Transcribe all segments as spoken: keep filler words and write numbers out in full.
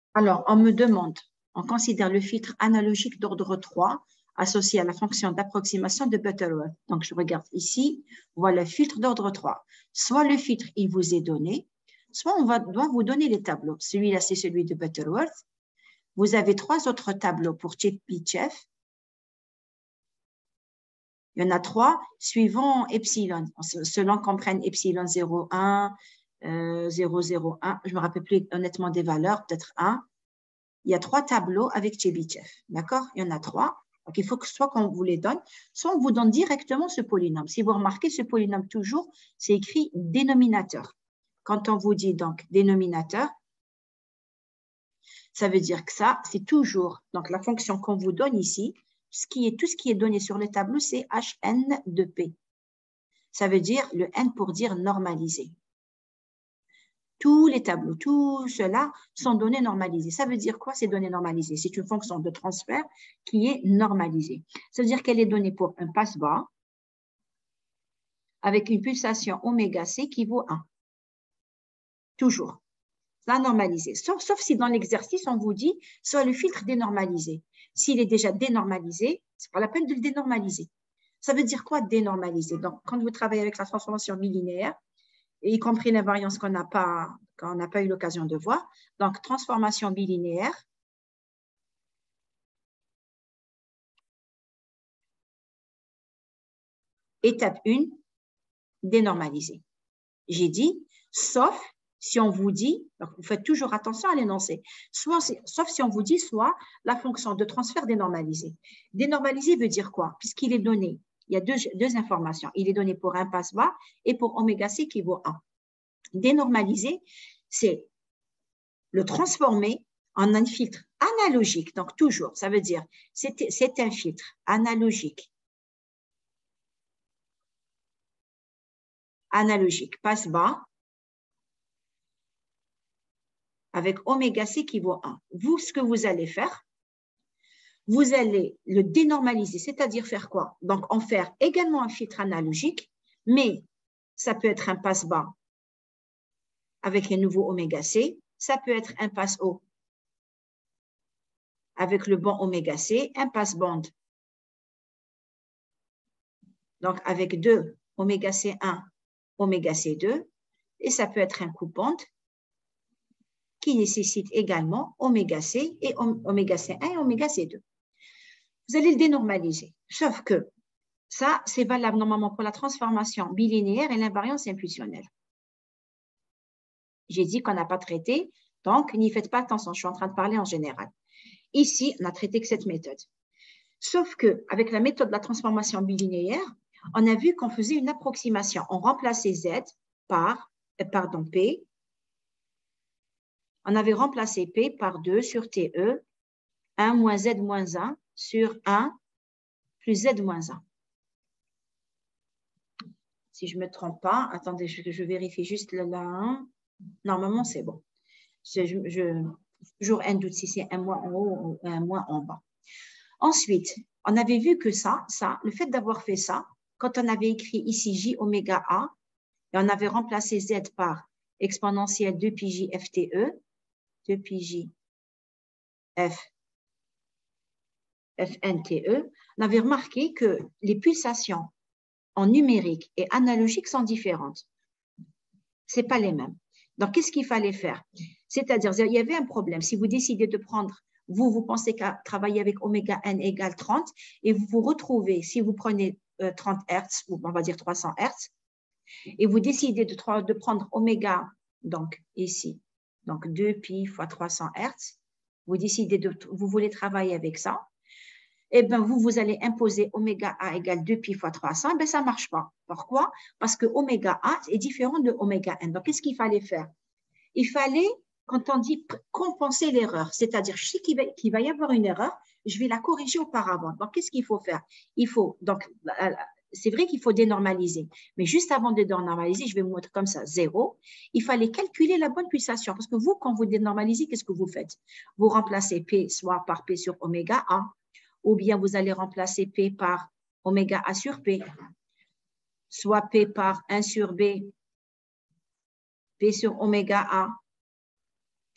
Alors, on me demande, on considère le filtre analogique d'ordre trois associé à la fonction d'approximation de Butterworth. Donc, je regarde ici, voilà le filtre d'ordre trois. Soit le filtre, il vous est donné, soit on va, doit vous donner les tableaux. Celui-là, c'est celui de Butterworth. Vous avez trois autres tableaux pour Chebyshev. Il y en a trois suivant epsilon, selon qu'on prenne epsilon zéro, un, euh, zéro, zéro, un. Je ne me rappelle plus honnêtement des valeurs, peut-être un. Il y a trois tableaux avec Chebyshev. D'accord? Il y en a trois. Donc, il faut que soit qu'on vous les donne, soit on vous donne directement ce polynôme. Si vous remarquez, ce polynôme, toujours, c'est écrit dénominateur. Quand on vous dit donc dénominateur, ça veut dire que ça, c'est toujours, donc la fonction qu'on vous donne ici, ce qui est, tout ce qui est donné sur le tableau, c'est H N de P. Ça veut dire le N pour dire normalisé. Tous les tableaux, tout cela sont données normalisées. Ça veut dire quoi, ces données normalisées? C'est une fonction de transfert qui est normalisée. Ça veut dire qu'elle est donnée pour un passe-bas avec une pulsation oméga C qui vaut un. Toujours. Ça normalisé. Sauf, sauf si dans l'exercice, on vous dit soit le filtre dénormalisé. S'il est déjà dénormalisé, ce n'est pas la peine de le dénormaliser. Ça veut dire quoi dénormaliser? Donc, quand vous travaillez avec la transformation bilinéaire, y compris l'invariance qu'on n'a pas, qu'on n'a pas eu l'occasion de voir. Donc, transformation bilinéaire. Étape un, dénormaliser. J'ai dit, sauf si on vous dit, donc vous faites toujours attention à l'énoncé, soit, sauf si on vous dit soit la fonction de transfert dénormalisé. Dénormalisé veut dire quoi? Puisqu'il est donné, il y a deux, deux informations. Il est donné pour un passe bas et pour oméga C qui vaut un. Dénormalisé, c'est le transformer en un filtre analogique. Donc, toujours, ça veut dire c'est un filtre analogique. Analogique, passe bas, avec oméga C qui vaut un. Vous, ce que vous allez faire, vous allez le dénormaliser, c'est-à-dire faire quoi? Donc, en faire également un filtre analogique, mais ça peut être un passe bas avec un nouveau oméga C, ça peut être un passe haut avec le bon oméga C, un passe bande. Donc, avec deux oméga C un, oméga C deux, et ça peut être un coupe-bande qui nécessite également oméga C et oméga C un et oméga C deux. Vous allez le dénormaliser, sauf que ça, c'est valable normalement pour la transformation bilinéaire et l'invariance impulsionnelle. J'ai dit qu'on n'a pas traité, donc n'y faites pas attention, je suis en train de parler en général. Ici, on n'a traité que cette méthode. Sauf qu'avec la méthode de la transformation bilinéaire, on a vu qu'on faisait une approximation. On remplaçait Z par, pardon, P. On avait remplacé P par deux sur T E, un moins Z moins un sur un plus Z moins un. Si je ne me trompe pas, attendez, je, je vérifie juste là. là. Normalement, c'est bon. Je, je, toujours un doute si c'est un moins en haut ou un moins en bas. Ensuite, on avait vu que ça, ça, le fait d'avoir fait ça, quand on avait écrit ici J oméga A, et on avait remplacé Z par exponentielle deux pi J F T E, deux pi J F, F N T E, on avait remarqué que les pulsations en numérique et analogique sont différentes. Ce n'est pas les mêmes. Donc, qu'est-ce qu'il fallait faire? C'est-à-dire, il y avait un problème. Si vous décidez de prendre, vous, vous pensez qu'à travailler avec oméga n égale trente, et vous vous retrouvez, si vous prenez euh, trente hertz, ou on va dire trois cents hertz, et vous décidez de, de prendre oméga, donc ici, donc deux pi fois trois cents hertz, vous décidez de, vous voulez travailler avec ça, et bien vous, vous allez imposer oméga A égale deux pi fois trois cents, ben ça ne marche pas. Pourquoi? Parce que oméga A est différent de oméga n. Donc, qu'est-ce qu'il fallait faire? Il fallait, quand on dit compenser l'erreur, c'est-à-dire je sais qu'il va, qu'il va y avoir une erreur, je vais la corriger auparavant. Donc, qu'est-ce qu'il faut faire? Il faut, donc, c'est vrai qu'il faut dénormaliser, mais juste avant de dénormaliser, je vais vous montrer comme ça, zéro, il fallait calculer la bonne pulsation, parce que vous, quand vous dénormalisez, qu'est-ce que vous faites? Vous remplacez P soit par P sur oméga A, ou bien vous allez remplacer P par oméga A sur P, soit P par un sur B, P sur oméga A,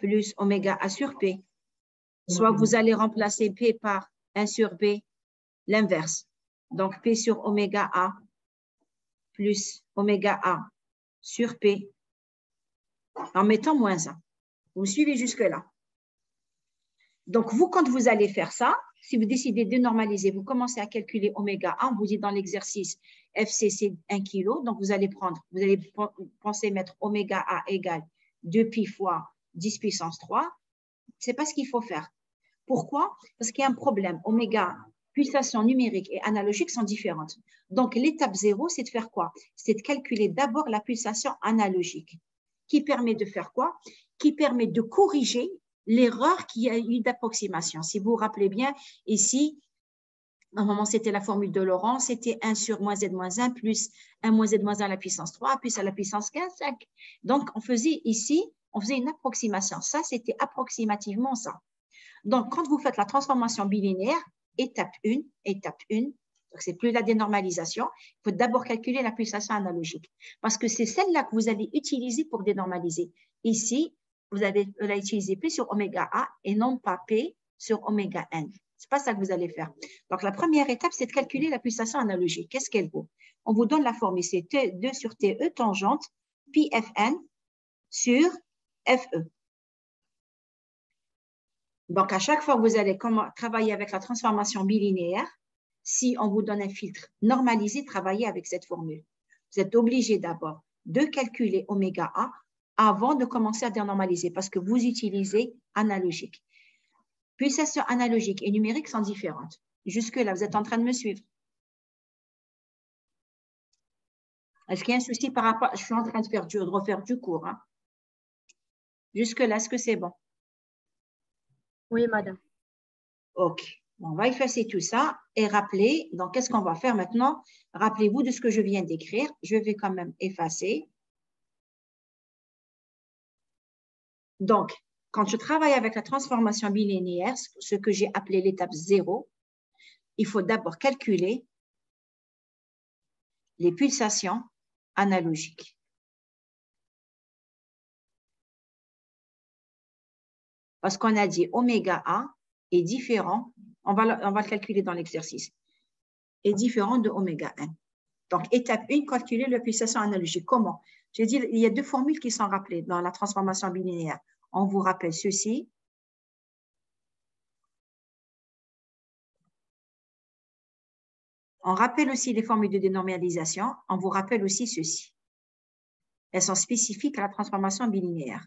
plus oméga A sur P. Soit vous allez remplacer P par un sur B, l'inverse. Donc, P sur oméga A plus oméga A sur P en mettant moins un. Vous suivez jusque-là. Donc, vous, quand vous allez faire ça, si vous décidez de normaliser, vous commencez à calculer oméga A, on vous dit dans l'exercice F C c'est un kilo, donc vous allez prendre, vous allez penser mettre oméga A égale deux pi fois dix puissance trois. Ce n'est pas ce qu'il faut faire. Pourquoi? Parce qu'il y a un problème. Oméga, pulsations numériques et analogiques sont différentes. Donc, l'étape zéro, c'est de faire quoi? C'est de calculer d'abord la pulsation analogique, qui permet de faire quoi? Qui permet de corriger l'erreur qu'il y a eu d'approximation. Si vous vous rappelez bien, ici, à un moment, c'était la formule de Laurent, c'était un sur moins z moins un plus un moins z moins un à la puissance trois plus à la puissance quinze, cinq. Donc, on faisait ici, on faisait une approximation. Ça, c'était approximativement ça. Donc, quand vous faites la transformation bilinéaire, étape un, étape un, donc c'est plus la dénormalisation, il faut d'abord calculer la pulsation analogique parce que c'est celle-là que vous allez utiliser pour dénormaliser. Ici, vous allez la utiliser P sur oméga A et non pas P sur oméga N. Ce n'est pas ça que vous allez faire. Donc, la première étape, c'est de calculer la pulsation analogique. Qu'est-ce qu'elle vaut? On vous donne la formule, c'est T deux sur T E tangente pi F N sur F E. Donc, à chaque fois que vous allez travailler avec la transformation bilinéaire, si on vous donne un filtre normalisé, travaillez avec cette formule. Vous êtes obligé d'abord de calculer oméga A avant de commencer à dénormaliser parce que vous utilisez analogique. Pulsations analogiques et numériques sont différentes. Jusque-là, vous êtes en train de me suivre. Est-ce qu'il y a un souci par rapport… Je suis en train de, faire du, de refaire du cours. Hein. Jusque-là, est-ce que c'est bon? Oui, madame. OK. On va effacer tout ça et rappeler. Donc, qu'est-ce qu'on va faire maintenant? Rappelez-vous de ce que je viens d'écrire. Je vais quand même effacer. Donc, quand je travaille avec la transformation bilinéaire, ce que j'ai appelé l'étape zéro, il faut d'abord calculer les pulsations analogiques. Parce qu'on a dit oméga A est différent, on va, on va le calculer dans l'exercice, est différent de oméga N. Donc, étape un, calculer la pulsation analogique. Comment? J'ai dit, il y a deux formules qui sont rappelées dans la transformation bilinéaire. On vous rappelle ceci. On rappelle aussi les formules de dénormalisation. On vous rappelle aussi ceci. Elles sont spécifiques à la transformation bilinéaire.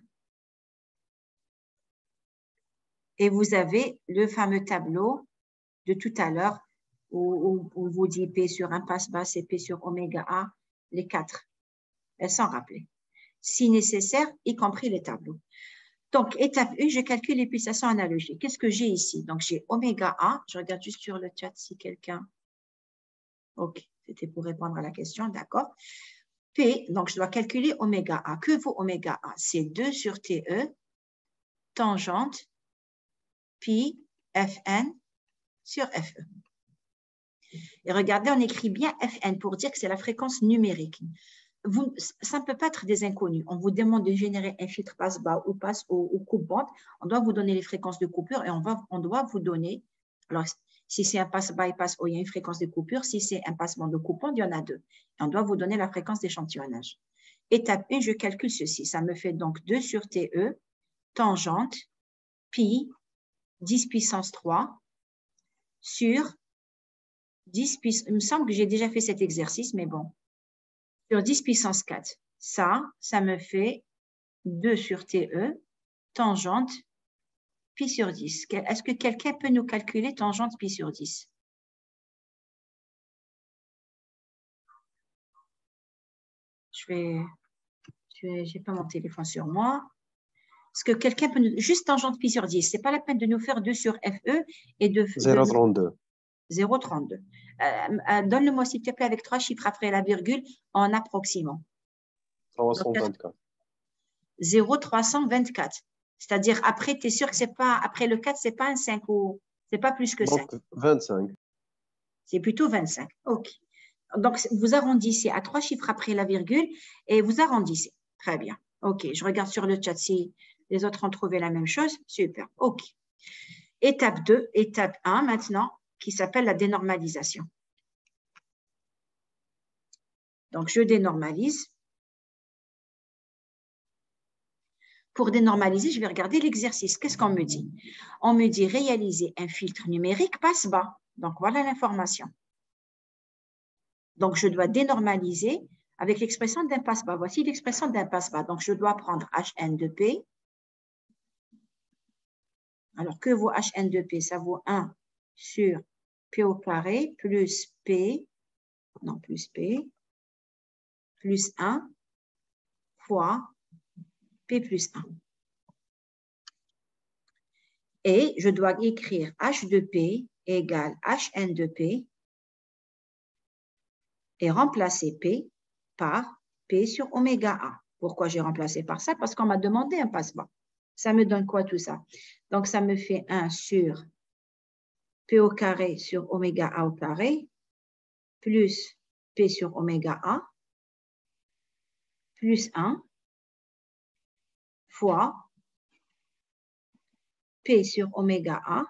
Et vous avez le fameux tableau de tout à l'heure où, où on vous dit P sur impasse basse et P sur oméga A, les quatre. Elles sont rappelées. Si nécessaire, y compris les tableaux. Donc, étape un, je calcule les pulsations analogiques. Qu'est-ce que j'ai ici? Donc, j'ai oméga A. Je regarde juste sur le chat si quelqu'un… OK, c'était pour répondre à la question, d'accord. P, donc je dois calculer oméga A. Que vaut oméga A? C'est deux sur T E, tangente, pi, Fn sur Fe. Et regardez, on écrit bien Fn pour dire que c'est la fréquence numérique. Vous, ça ne peut pas être des inconnus. On vous demande de générer un filtre passe-bas ou passe ou, ou coupe-bande. On doit vous donner les fréquences de coupure et on, va, on doit vous donner… Alors, si c'est un passe-bas et passe-haut, il y a une fréquence de coupure. Si c'est un passement de coupe-bande, il y en a deux. Et on doit vous donner la fréquence d'échantillonnage. Étape un, je calcule ceci. Ça me fait donc deux sur T E, tangente, pi, dix puissance trois, sur dix puissance… Il me semble que j'ai déjà fait cet exercice, mais bon. Sur dix puissance quatre. Ça, ça me fait deux sur T E, tangente, pi sur dix. Est-ce que quelqu'un peut nous calculer tangente pi sur dix? Je vais… Je n'ai pas mon téléphone sur moi. Est-ce que quelqu'un peut nous… Juste tangente pi sur dix. Ce n'est pas la peine de nous faire deux sur F E et de… zéro virgule trente-deux. zéro virgule trente-deux. Euh, euh, Donne-le-moi s'il te plaît avec trois chiffres après la virgule en approximant. trois cent vingt-quatre. zéro virgule trois cent vingt-quatre. C'est-à-dire, après, tu es sûr que c'est pas… Après le quatre, ce n'est pas un cinq ou… Ce n'est pas plus que cinq. Donc, vingt-cinq. C'est plutôt vingt-cinq. OK. Donc, vous arrondissez à trois chiffres après la virgule et vous arrondissez. Très bien. OK. Je regarde sur le chat si Les autres ont trouvé la même chose. Super. OK. Étape deux, étape un maintenant, qui s'appelle la dénormalisation. Donc, je dénormalise. Pour dénormaliser, je vais regarder l'exercice. Qu'est-ce qu'on me dit? On me dit réaliser un filtre numérique passe-bas. Donc, voilà l'information. Donc, je dois dénormaliser avec l'expression d'un passe-bas. Voici l'expression d'un passe-bas. Donc, je dois prendre H N de P. Alors, que vaut H N de P? Ça vaut un sur P au carré plus P, non, plus P, plus un fois P plus un. Et je dois écrire H de P égale H N de P et remplacer P par P sur oméga A. Pourquoi j'ai remplacé par ça? Parce qu'on m'a demandé un passe-bas. Ça me donne quoi tout ça? Donc, ça me fait un sur P au carré sur oméga A au carré plus P sur oméga A plus un fois P sur oméga A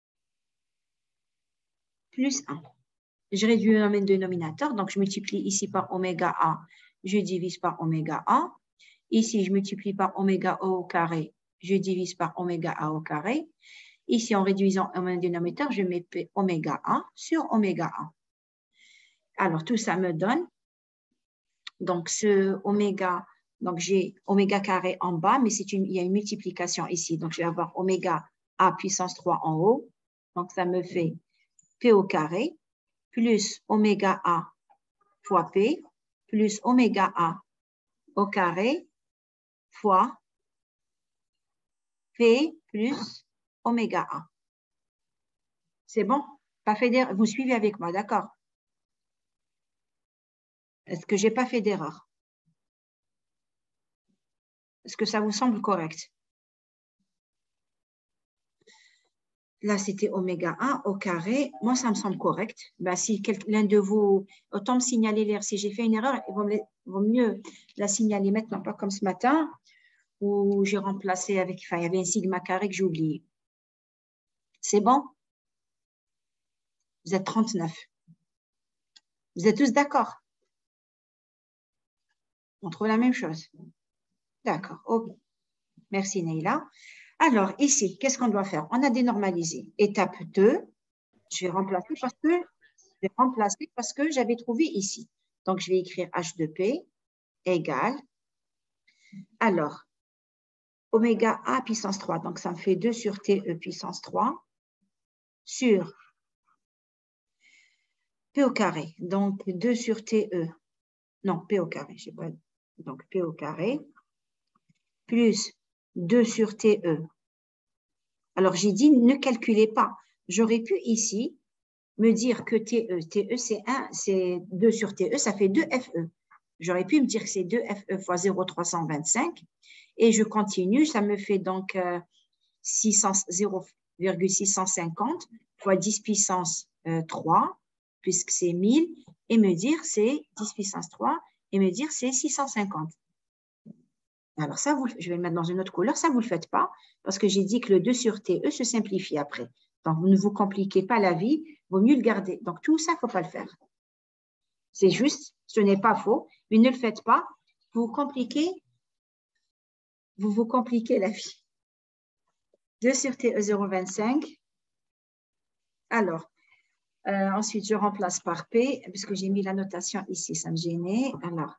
plus un. Je réduis le dénominateur, donc je multiplie ici par oméga A, je divise par oméga A. Ici, je multiplie par oméga A au carré, je divise par oméga A au carré. Ici, en réduisant un dénominateur, je mets P oméga A sur oméga A. Alors, tout ça me donne, donc ce oméga, donc j'ai oméga carré en bas, mais c'est une, il y a une multiplication ici. Donc, je vais avoir oméga A puissance trois en haut. Donc, ça me fait P au carré plus oméga A fois P plus oméga A au carré fois P plus oméga A. C'est bon? Pas fait d'erreur. Vous suivez avec moi, d'accord? Est-ce que je n'ai pas fait d'erreur? Est-ce que ça vous semble correct? Là, c'était oméga un au carré. Moi, ça me semble correct. Ben, si l'un de vous, autant me signaler l'erreur. Si j'ai fait une erreur, il vaut, vaut mieux la signaler maintenant, pas comme ce matin, où j'ai remplacé avec, enfin, il y avait un sigma carré que j'ai oublié. C'est bon? Vous êtes trente-neuf. Vous êtes tous d'accord? On trouve la même chose. D'accord. Ok. Merci, Neila. Alors, ici, qu'est-ce qu'on doit faire? On a dénormalisé. Étape deux, je vais remplacer parce que, je vais remplacer parce que j'avais trouvé ici. Donc, je vais écrire H de P égale, alors, oméga A puissance trois, donc ça me fait deux sur T E puissance trois, sur P au carré, donc deux sur T E, non, P au carré, je sais pas, donc P au carré, plus deux sur T E. Alors, j'ai dit, ne calculez pas. J'aurais pu ici me dire que T E, T E c'est un, c'est deux sur T E, ça fait deux F E. J'aurais pu me dire que c'est deux F E fois zéro virgule trois cent vingt-cinq. Et je continue, ça me fait donc euh, zéro virgule six cent cinquante fois dix puissance euh, trois, puisque c'est mille, et me dire c'est dix puissance trois, et me dire c'est six cent cinquante. Alors ça, vous, je vais le mettre dans une autre couleur, ça, vous ne le faites pas, parce que j'ai dit que le deux sur T E se simplifie après. Donc, ne vous compliquez pas la vie, il vaut mieux le garder. Donc, tout ça, il ne faut pas le faire. C'est juste, ce n'est pas faux, mais ne le faites pas. Vous vous compliquez, vous vous compliquez la vie. deux sur T E zéro virgule vingt-cinq. Alors, euh, ensuite, je remplace par P, puisque j'ai mis la notation ici, ça me gênait. Alors,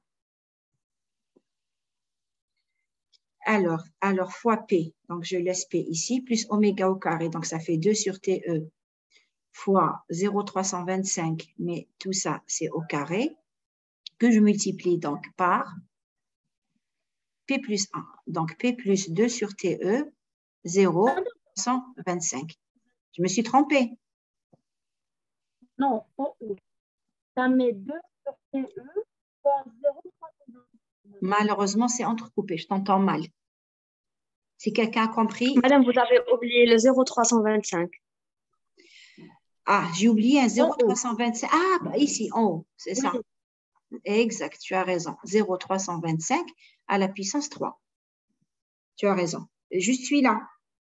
alors, alors, fois P, donc je laisse P ici, plus oméga au carré, donc ça fait deux sur T E fois zéro virgule trois cent vingt-cinq, mais tout ça, c'est au carré, que je multiplie donc par P plus un. Donc, P plus deux sur T E, zéro virgule trois cent vingt-cinq. Je me suis trompée. Non, en haut. Ça met deux sur T E fois zéro virgule trois cent vingt-cinq. Malheureusement, c'est entrecoupé. Je t'entends mal. Si quelqu'un a compris. Madame, vous avez oublié le zéro virgule trois cent vingt-cinq. Ah, j'ai oublié un zéro virgule trois cent vingt-cinq. Ah, bah ici, en haut, c'est ça. Oui. Exact, tu as raison. zéro virgule trois cent vingt-cinq à la puissance trois. Tu as raison. Juste celui-là.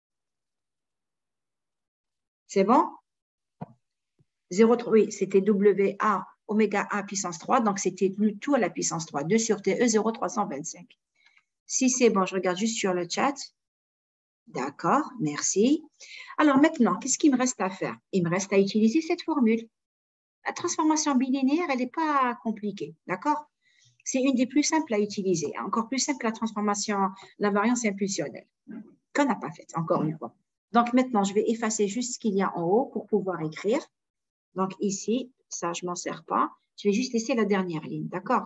C'est bon? zéro virgule trois, oui, c'était W A, oméga A puissance trois, donc c'était tout à la puissance trois. deux sur T E, zéro virgule trois cent vingt-cinq. Si c'est bon, je regarde juste sur le chat. D'accord, merci. Alors maintenant, qu'est-ce qu'il me reste à faire? Il me reste à utiliser cette formule. La transformation bilinéaire, elle n'est pas compliquée, d'accord? C'est une des plus simples à utiliser. Encore plus simple que la transformation, la variance impulsionnelle, qu'on n'a pas faite, encore une fois. Donc maintenant, je vais effacer juste ce qu'il y a en haut pour pouvoir écrire. Donc ici, ça, je ne m'en sers pas. Je vais juste laisser la dernière ligne, d'accord?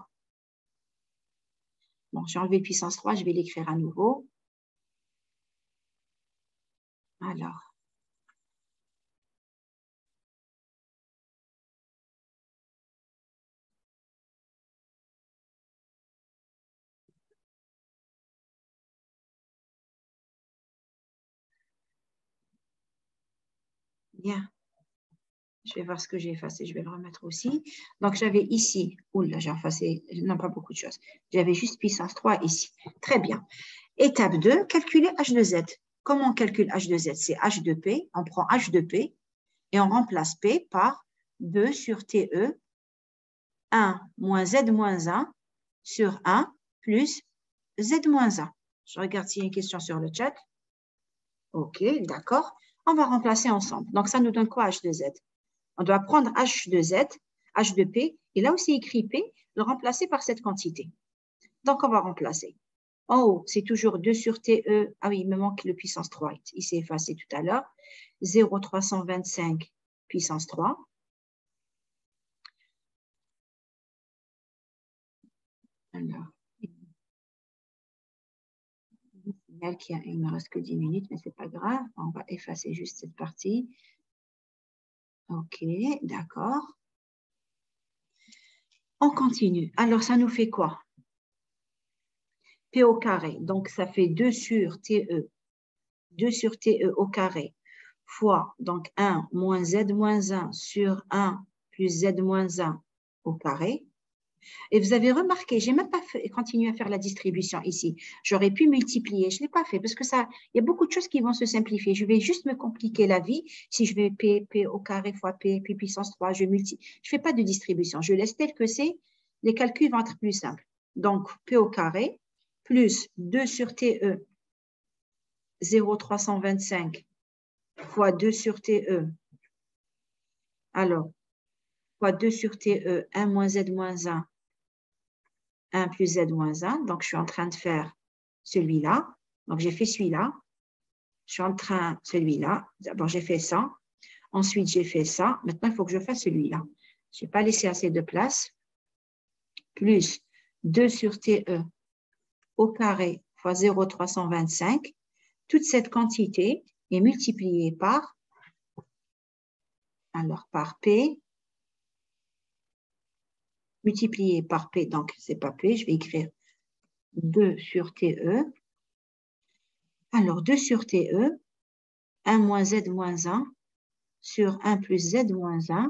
Bon, j'ai enlevé puissance trois, je vais l'écrire à nouveau. Alors. Bien. Je vais voir ce que j'ai effacé, je vais le remettre aussi. Donc, j'avais ici, oula, j'ai effacé, non, pas beaucoup de choses. J'avais juste puissance trois ici. Très bien. Étape deux, calculer H de Z. Comment on calcule H de Z? C'est H de P. On prend H de P et on remplace P par deux sur T E, un moins Z moins un sur un plus Z moins un. Je regarde s'il y a une question sur le chat. OK, d'accord. On va remplacer ensemble. Donc, ça nous donne quoi H de Z? On doit prendre H de Z, H de P, et là où c'est écrit P, le remplacer par cette quantité. Donc, on va remplacer. En haut, c'est toujours deux sur T E. Ah oui, il me manque le puissance trois. Il s'est effacé tout à l'heure. zéro virgule trois cent vingt-cinq puissance trois. Alors, il ne me reste que dix minutes, mais ce n'est pas grave. On va effacer juste cette partie. OK, d'accord. On continue. Alors, ça nous fait quoi? P au carré. Donc, ça fait deux sur T E. deux sur T E au carré fois donc un moins Z moins un sur un plus Z moins un au carré. Et vous avez remarqué, je n'ai même pas fait, continué à faire la distribution ici. J'aurais pu multiplier, je ne l'ai pas fait parce que ça, il y a beaucoup de choses qui vont se simplifier. Je vais juste me compliquer la vie si je vais P, P au carré fois P, P puissance trois, je multiplie. Je ne fais pas de distribution, je laisse tel que c'est. Les calculs vont être plus simples. Donc, P au carré plus deux sur T E zéro virgule trois cent vingt-cinq fois deux sur T E. Alors, fois deux sur T E, un moins Z moins un, un plus Z moins un. Donc, je suis en train de faire celui-là. Donc, j'ai fait celui-là. Je suis en train, celui-là. D'abord, j'ai fait ça. Ensuite, j'ai fait ça. Maintenant, il faut que je fasse celui-là. Je n'ai pas laissé assez de place. Plus deux sur T E au carré fois zéro virgule trois cent vingt-cinq. Toute cette quantité est multipliée par, alors par P, multiplié par P, donc ce n'est pas P, je vais écrire deux sur T E. Alors, deux sur T E, un moins Z moins un sur un plus Z moins un,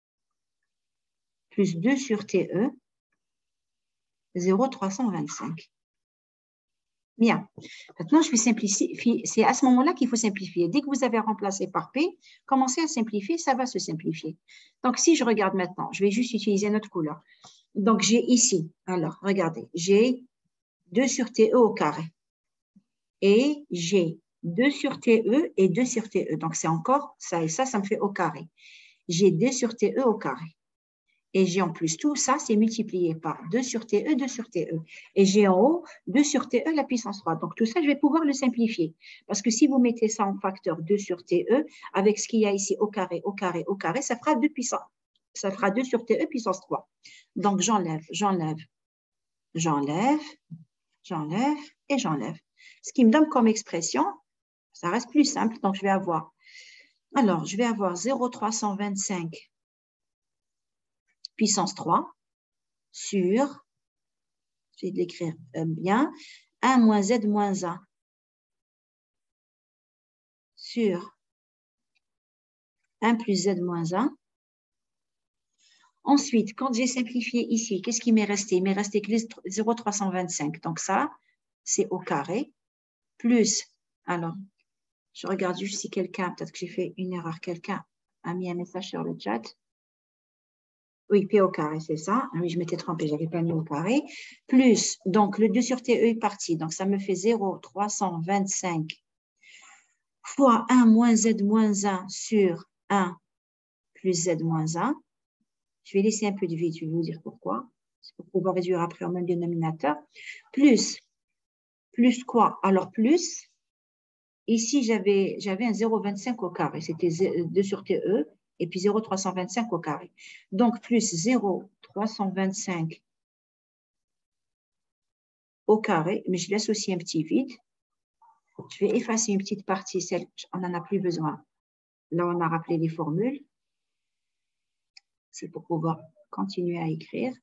plus deux sur T E, zéro virgule trois cent vingt-cinq. Bien. Maintenant, je vais simplifier. C'est à ce moment-là qu'il faut simplifier. Dès que vous avez remplacé par P, commencez à simplifier, ça va se simplifier. Donc, si je regarde maintenant, je vais juste utiliser notre couleur. Donc, j'ai ici, alors, regardez, j'ai deux sur T E au carré. Et j'ai deux sur T E et deux sur T E. Donc, c'est encore ça et ça, ça me fait au carré. J'ai deux sur T E au carré. Et j'ai en plus tout ça, c'est multiplié par deux sur T E, deux sur T E. Et j'ai en haut deux sur T E, la puissance trois. Donc, tout ça, je vais pouvoir le simplifier. Parce que si vous mettez ça en facteur deux sur T E, avec ce qu'il y a ici au carré, au carré, au carré, ça fera deux puissance. Ça fera deux sur T E puissance trois. Donc, j'enlève, j'enlève, j'enlève, j'enlève et j'enlève. Ce qui me donne comme expression, ça reste plus simple. Donc, je vais avoir, alors, je vais avoir zéro virgule trois cent vingt-cinq puissance trois sur, je vais l'écrire bien, un moins Z moins un sur un plus Z moins un. Ensuite, quand j'ai simplifié ici, qu'est-ce qui m'est resté? Il m'est resté que zéro virgule trois cent vingt-cinq. Donc ça, c'est au carré, plus Alors, je regarde juste si quelqu'un, peut-être que j'ai fait une erreur, quelqu'un a mis un message sur le chat. Oui, P au carré, c'est ça. Oui, je m'étais trompée, je n'avais pas mis au carré. Plus, donc le deux sur T E est parti. Donc, ça me fait zéro virgule trois cent vingt-cinq fois un moins Z moins un sur un plus Z moins un. Je vais laisser un peu de vide, je vais vous dire pourquoi. C'est pour pouvoir réduire après au même dénominateur. Plus, plus quoi? Alors, plus, ici, j'avais j'avais un zéro virgule vingt-cinq au carré. C'était deux sur T E. Et puis zéro virgule trois cent vingt-cinq au carré. Donc, plus zéro virgule trois cent vingt-cinq au carré, mais je laisse aussi un petit vide. Je vais effacer une petite partie, celle on n'en a plus besoin. Là, on a rappelé les formules. C'est pour pouvoir continuer à écrire.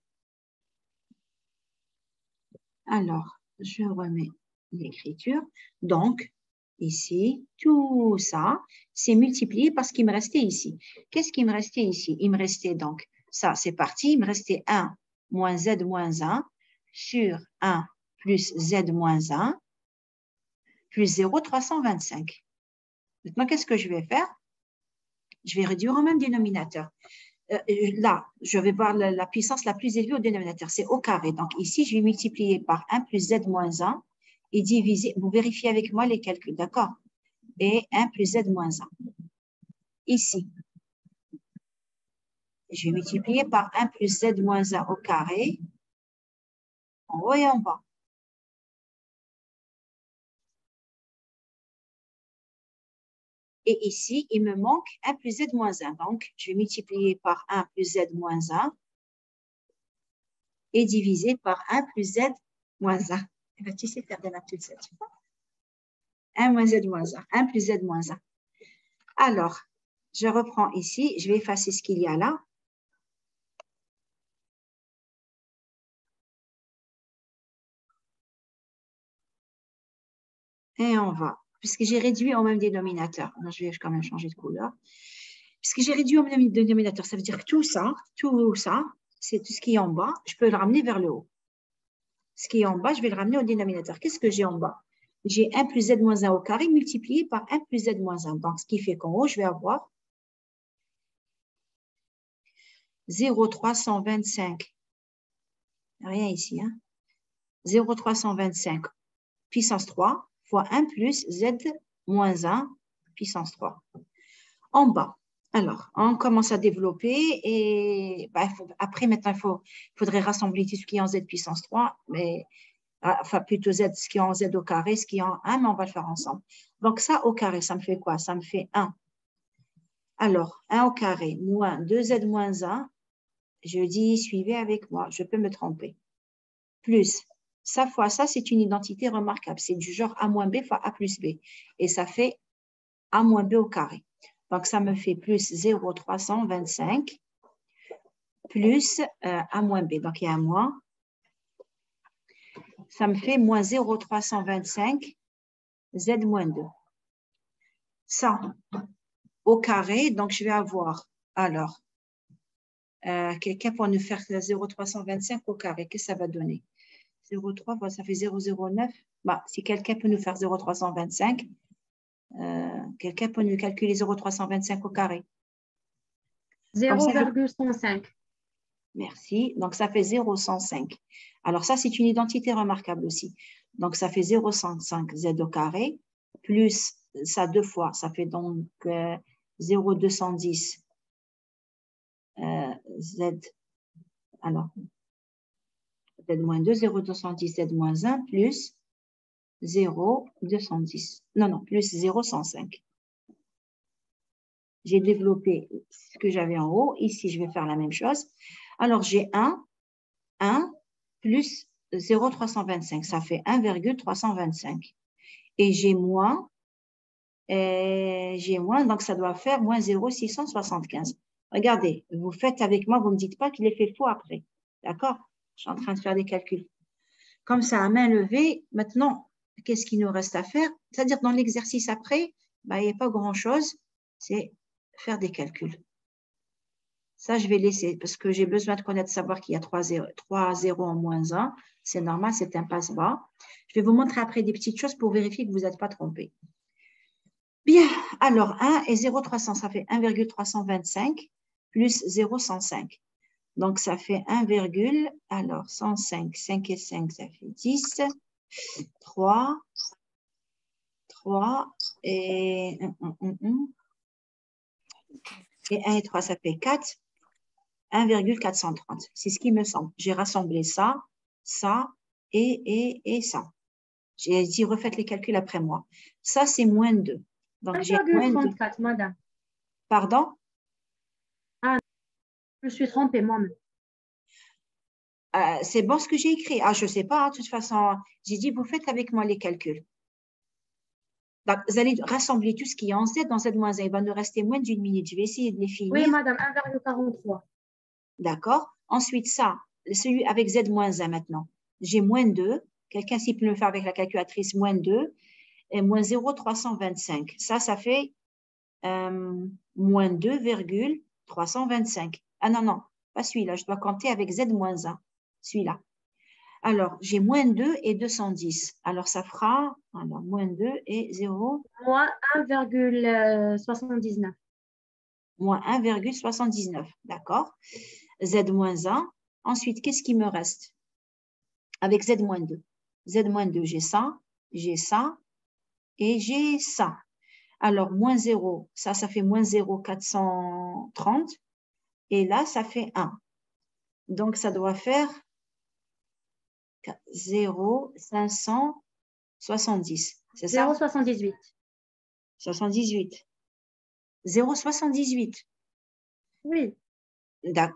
Alors, je remets l'écriture. Donc, ici, tout ça, c'est multiplié par ce qui me restait ici. Qu'est-ce qui me restait ici? Il me restait donc, ça c'est parti, il me restait un moins Z moins un sur un plus Z moins un plus zéro virgule trois cent vingt-cinq. Maintenant, qu'est-ce que je vais faire? Je vais réduire au même dénominateur. Euh, là, je vais voir la, la puissance la plus élevée au dénominateur, c'est au carré. Donc ici, je vais multiplier par un plus Z moins un et diviser, vous vérifiez avec moi les calculs, d'accord? Et un plus Z moins un. Ici, je vais multiplier par un plus Z moins un au carré, en haut et en bas. Et ici, il me manque un plus Z moins un. Donc, je vais multiplier par un plus Z moins un et diviser par un plus Z moins un. Eh bien, tu sais faire des maths toute seule, tu vois? un moins Z moins un. un plus Z moins un. Alors, je reprends ici. Je vais effacer ce qu'il y a là. Et on va, puisque j'ai réduit au même dénominateur. Non, je vais quand même changer de couleur. Puisque j'ai réduit au même dénominateur, ça veut dire que tout ça, tout ça, c'est tout ce qui est en bas, je peux le ramener vers le haut. Ce qui est en bas, je vais le ramener au dénominateur. Qu'est-ce que j'ai en bas? J'ai un plus Z moins un au carré multiplié par un plus Z moins un. Donc, ce qui fait qu'en haut, je vais avoir zéro virgule trois cent vingt-cinq. Rien ici, hein? zéro virgule trois cent vingt-cinq puissance trois fois un plus Z moins un puissance trois. En bas. Alors, on commence à développer et bah, faut, après, maintenant, il faut, faudrait rassembler tout ce qui est en Z puissance trois, mais enfin plutôt Z, ce qui est en Z au carré, ce qui est en un, mais on va le faire ensemble. Donc, ça au carré, ça me fait quoi? Ça me fait un. Alors, un au carré moins deux Z moins un, je dis, suivez avec moi, je peux me tromper. Plus, ça fois ça, c'est une identité remarquable. C'est du genre A moins B fois A plus B. Et ça fait A moins B au carré. Donc, ça me fait plus zéro virgule trois cent vingt-cinq plus euh, A moins B. Donc, il y a un moins. Ça me fait moins zéro virgule trois cent vingt-cinq Z moins deux. Ça, au carré, donc je vais avoir, alors, euh, quelqu'un pour nous faire zéro virgule trois cent vingt-cinq au carré, qu'est-ce que ça va donner? zéro virgule trois, ça fait zéro virgule zéro neuf. Bah, si quelqu'un peut nous faire zéro virgule trois cent vingt-cinq, euh, quelqu'un peut nous calculer zéro virgule trois cent vingt-cinq au carré. zéro virgule cent cinq. Merci. Donc, ça fait zéro virgule cent cinq. Alors, ça, c'est une identité remarquable aussi. Donc, ça fait zéro virgule cent cinq Z au carré, plus ça deux fois. Ça fait donc euh, zéro virgule deux cent dix euh, Z. Alors, Z moins deux, zéro virgule deux cent dix Z moins un, plus zéro virgule deux cent dix. Non, non, plus zéro virgule cent cinq. J'ai développé ce que j'avais en haut. Ici, je vais faire la même chose. Alors, j'ai un, un plus zéro virgule trois cent vingt-cinq. Ça fait un virgule trois cent vingt-cinq. Et j'ai moins, et j'ai moins, donc ça doit faire moins zéro virgule six cent soixante-quinze. Regardez, vous faites avec moi, vous ne me dites pas qu'il est fait faux après. D'accord? Je suis en train de faire des calculs. Comme ça, à main levée, maintenant, qu'est-ce qu'il nous reste à faire? C'est-à-dire, dans l'exercice après, bah, il n'y a pas grand-chose, c'est faire des calculs. Ça, je vais laisser parce que j'ai besoin de connaître, savoir qu'il y a trois zéros en moins un. C'est normal, c'est un passe-bas. Je vais vous montrer après des petites choses pour vérifier que vous n'êtes pas trompé. Bien, alors un et zéro virgule trois cents, ça fait un virgule trois cent vingt-cinq plus zéro virgule cent cinq. Donc, ça fait un, alors cent cinq, cinq et cinq, ça fait dix, trois, trois et et un et trois, ça fait quatre, un virgule quatre cent trente. C'est ce qui me semble. J'ai rassemblé ça, ça et, et, et ça. J'ai dit, refaites les calculs après moi. Ça, c'est moins deux. Donc, j'ai moins deux. trente-quatre, madame. Pardon? Ah, je me suis trompée moi-même. Euh, c'est bon ce que j'ai écrit. Ah, je ne sais pas, hein, de toute façon. J'ai dit, vous faites avec moi les calculs. Donc, vous allez rassembler tout ce qui est en Z dans Z moins un. Il va nous rester moins d'une minute. Je vais essayer de les finir. Oui, madame, un virgule quarante-trois. D'accord. Ensuite, ça, celui avec Z moins un maintenant. J'ai moins deux. Quelqu'un, s'il peut me faire avec la calculatrice, moins deux. Et moins zéro virgule trois cent vingt-cinq. Ça, ça fait euh, moins deux virgule trois cent vingt-cinq. Ah non, non, pas celui-là. Je dois compter avec Z moins un. Celui-là. Alors, j'ai moins deux et deux cent dix. Alors, ça fera alors, moins deux et zéro. Moins un virgule soixante-dix-neuf. Moins un virgule soixante-dix-neuf. D'accord. Z moins un. Ensuite, qu'est-ce qui me reste? Avec Z moins deux. Z moins deux, j'ai ça, j'ai ça et j'ai ça. Alors, moins zéro, ça, ça fait moins zéro virgule quatre cent trente. Et là, ça fait un. Donc, ça doit faire zéro virgule cinq cent soixante-dix. C'est ça? zéro virgule soixante-dix-huit. soixante-dix-huit. zéro virgule soixante-dix-huit. Oui. D'accord.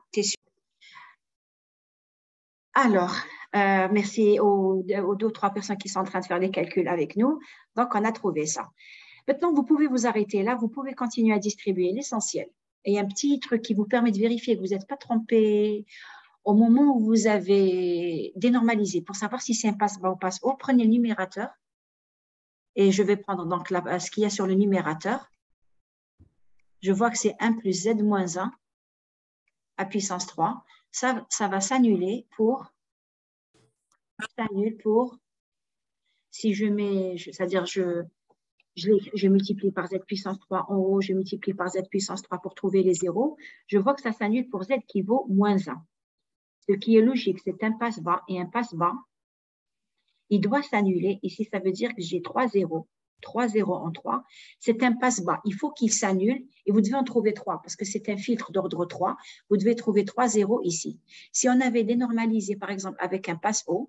Alors, euh, merci aux, aux deux ou trois personnes qui sont en train de faire les calculs avec nous. Donc, on a trouvé ça. Maintenant, vous pouvez vous arrêter là. Vous pouvez continuer à distribuer l'essentiel. Et il y a un petit truc qui vous permet de vérifier que vous n'êtes pas trompé au moment où vous avez dénormalisé. Pour savoir si c'est un passe-bas ou passe-haut, prenez le numérateur. Et je vais prendre donc la, ce qu'il y a sur le numérateur. Je vois que c'est un plus Z moins un à puissance trois. Ça, ça va s'annuler pour, s'annule pour, si je mets, c'est-à-dire je, je, je multiplie par Z puissance trois en haut, je multiplie par Z puissance trois pour trouver les zéros, je vois que ça s'annule pour Z qui vaut moins un. Ce qui est logique, c'est un passe-bas et un passe-bas, il doit s'annuler. Ici, ça veut dire que j'ai trois zéros. trois zéros en trois. C'est un passe-bas. Il faut qu'il s'annule et vous devez en trouver trois parce que c'est un filtre d'ordre trois. Vous devez trouver trois zéros ici. Si on avait dénormalisé, par exemple, avec un passe-haut,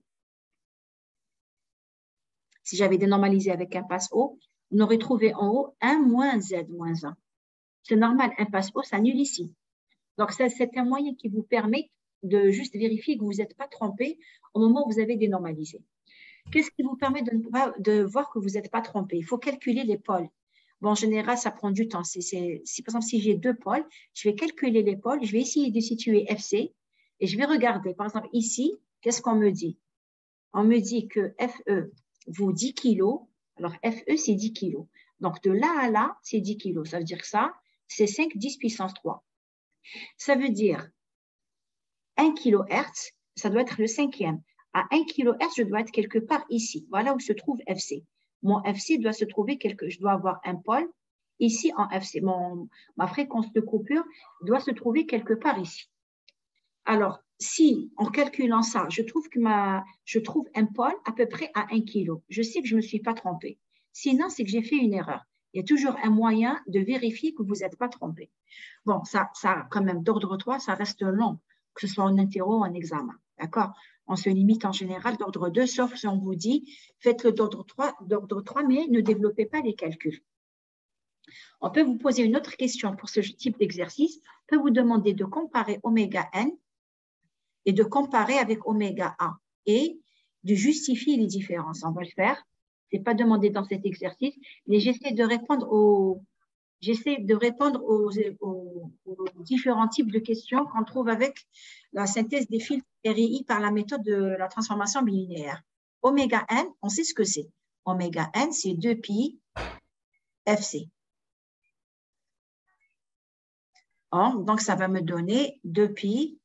si j'avais dénormalisé avec un passe-haut, on aurait trouvé en haut un moins Z moins un. C'est normal, un passe-haut s'annule ici. Donc, c'est un moyen qui vous permet de juste vérifier que vous n'êtes pas trompé au moment où vous avez dénormalisé. Qu'est-ce qui vous permet de, de voir que vous n'êtes pas trompé? Il faut calculer les pôles. Bon, en général, ça prend du temps. C'est, c'est, si, par exemple, si j'ai deux pôles, je vais calculer les pôles, je vais essayer de situer F C et je vais regarder. Par exemple, ici, qu'est-ce qu'on me dit? On me dit que F E vaut dix kilos. Alors, F E, c'est dix kilos. Donc, de là à là, c'est dix kilos. Ça veut dire que ça, c'est cinq dix puissance trois. Ça veut dire un kilohertz, ça doit être le cinquième. À un kilohertz, je dois être quelque part ici. Voilà où se trouve F C. Mon F C doit se trouver quelque, je dois avoir un pôle ici en F C. Mon, ma fréquence de coupure doit se trouver quelque part ici. Alors, si en calculant ça, je trouve que ma, je trouve un pôle à peu près à un kilo, je sais que je ne me suis pas trompée. Sinon, c'est que j'ai fait une erreur. Il y a toujours un moyen de vérifier que vous n'êtes pas trompé. Bon, ça, ça quand même, d'ordre trois, ça reste long, que ce soit en interro ou en examen. D'accord? On se limite en général d'ordre deux, sauf si on vous dit, faites-le d'ordre trois, d'ordre trois, mais ne développez pas les calculs. On peut vous poser une autre question pour ce type d'exercice. On peut vous demander de comparer oméga n et de comparer avec oméga A et de justifier les différences. On va le faire. Ce n'est pas demandé dans cet exercice, mais j'essaie de répondre aux, j'essaie de répondre aux, aux, aux différents types de questions qu'on trouve avec la synthèse des filtres R I I par la méthode de la transformation bilinéaire. Oméga n, on sait ce que c'est. Oméga n, c'est deux pi F C. Or, donc, ça va me donner deux pi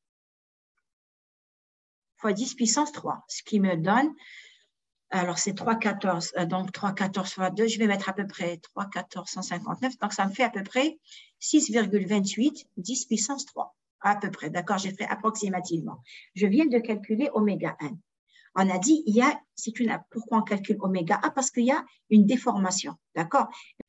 fois dix puissance trois, ce qui me donne, alors c'est trois virgule quatorze, donc trois virgule quatorze fois deux, je vais mettre à peu près trois virgule quatorze cent cinquante-neuf, donc ça me fait à peu près six virgule vingt-huit, dix puissance trois, à peu près, d'accord, j'ai fait approximativement. Je viens de calculer oméga n. On a dit, il y a, c'est une, pourquoi on calcule oméga A? Parce qu'il y a une déformation, d'accord?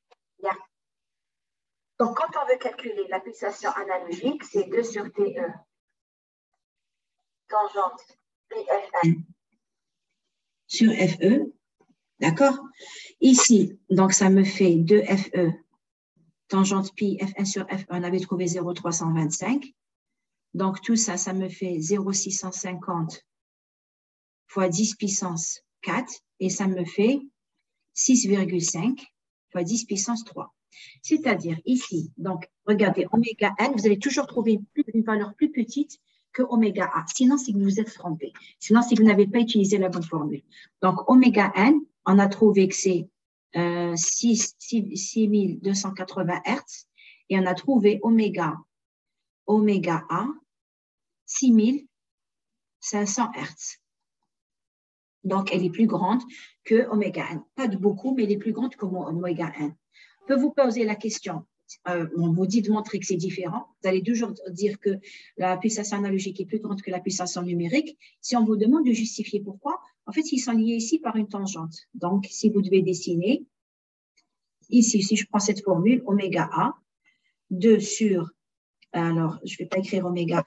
Donc, quand on veut calculer la pulsation analogique, c'est deux sur T E, tangente P F N sur F E, d'accord? Ici, donc ça me fait deux F E, tangente pi F N sur F E, on avait trouvé zéro virgule trois cent vingt-cinq. Donc, tout ça, ça me fait zéro virgule six cent cinquante fois dix puissance quatre, et ça me fait six virgule cinq fois dix puissance trois. C'est-à-dire ici, donc, regardez, oméga n, vous allez toujours trouver une, une valeur plus petite que oméga a. Sinon, c'est que vous vous êtes trompé. Sinon, c'est que vous n'avez pas utilisé la bonne formule. Donc, oméga n, on a trouvé que c'est euh, six mille deux cent quatre-vingts Hertz, et on a trouvé oméga, oméga a, six mille cinq cents Hertz. Donc, elle est plus grande que oméga n. Pas de beaucoup, mais elle est plus grande que oméga n. Je peux vous poser la question, euh, on vous dit de montrer que c'est différent, vous allez toujours dire que la pulsation analogique est plus grande que la pulsation numérique. Si on vous demande de justifier pourquoi, en fait, ils sont liés ici par une tangente. Donc, si vous devez dessiner, ici, si je prends cette formule, oméga A, deux sur, alors, je ne vais pas écrire oméga,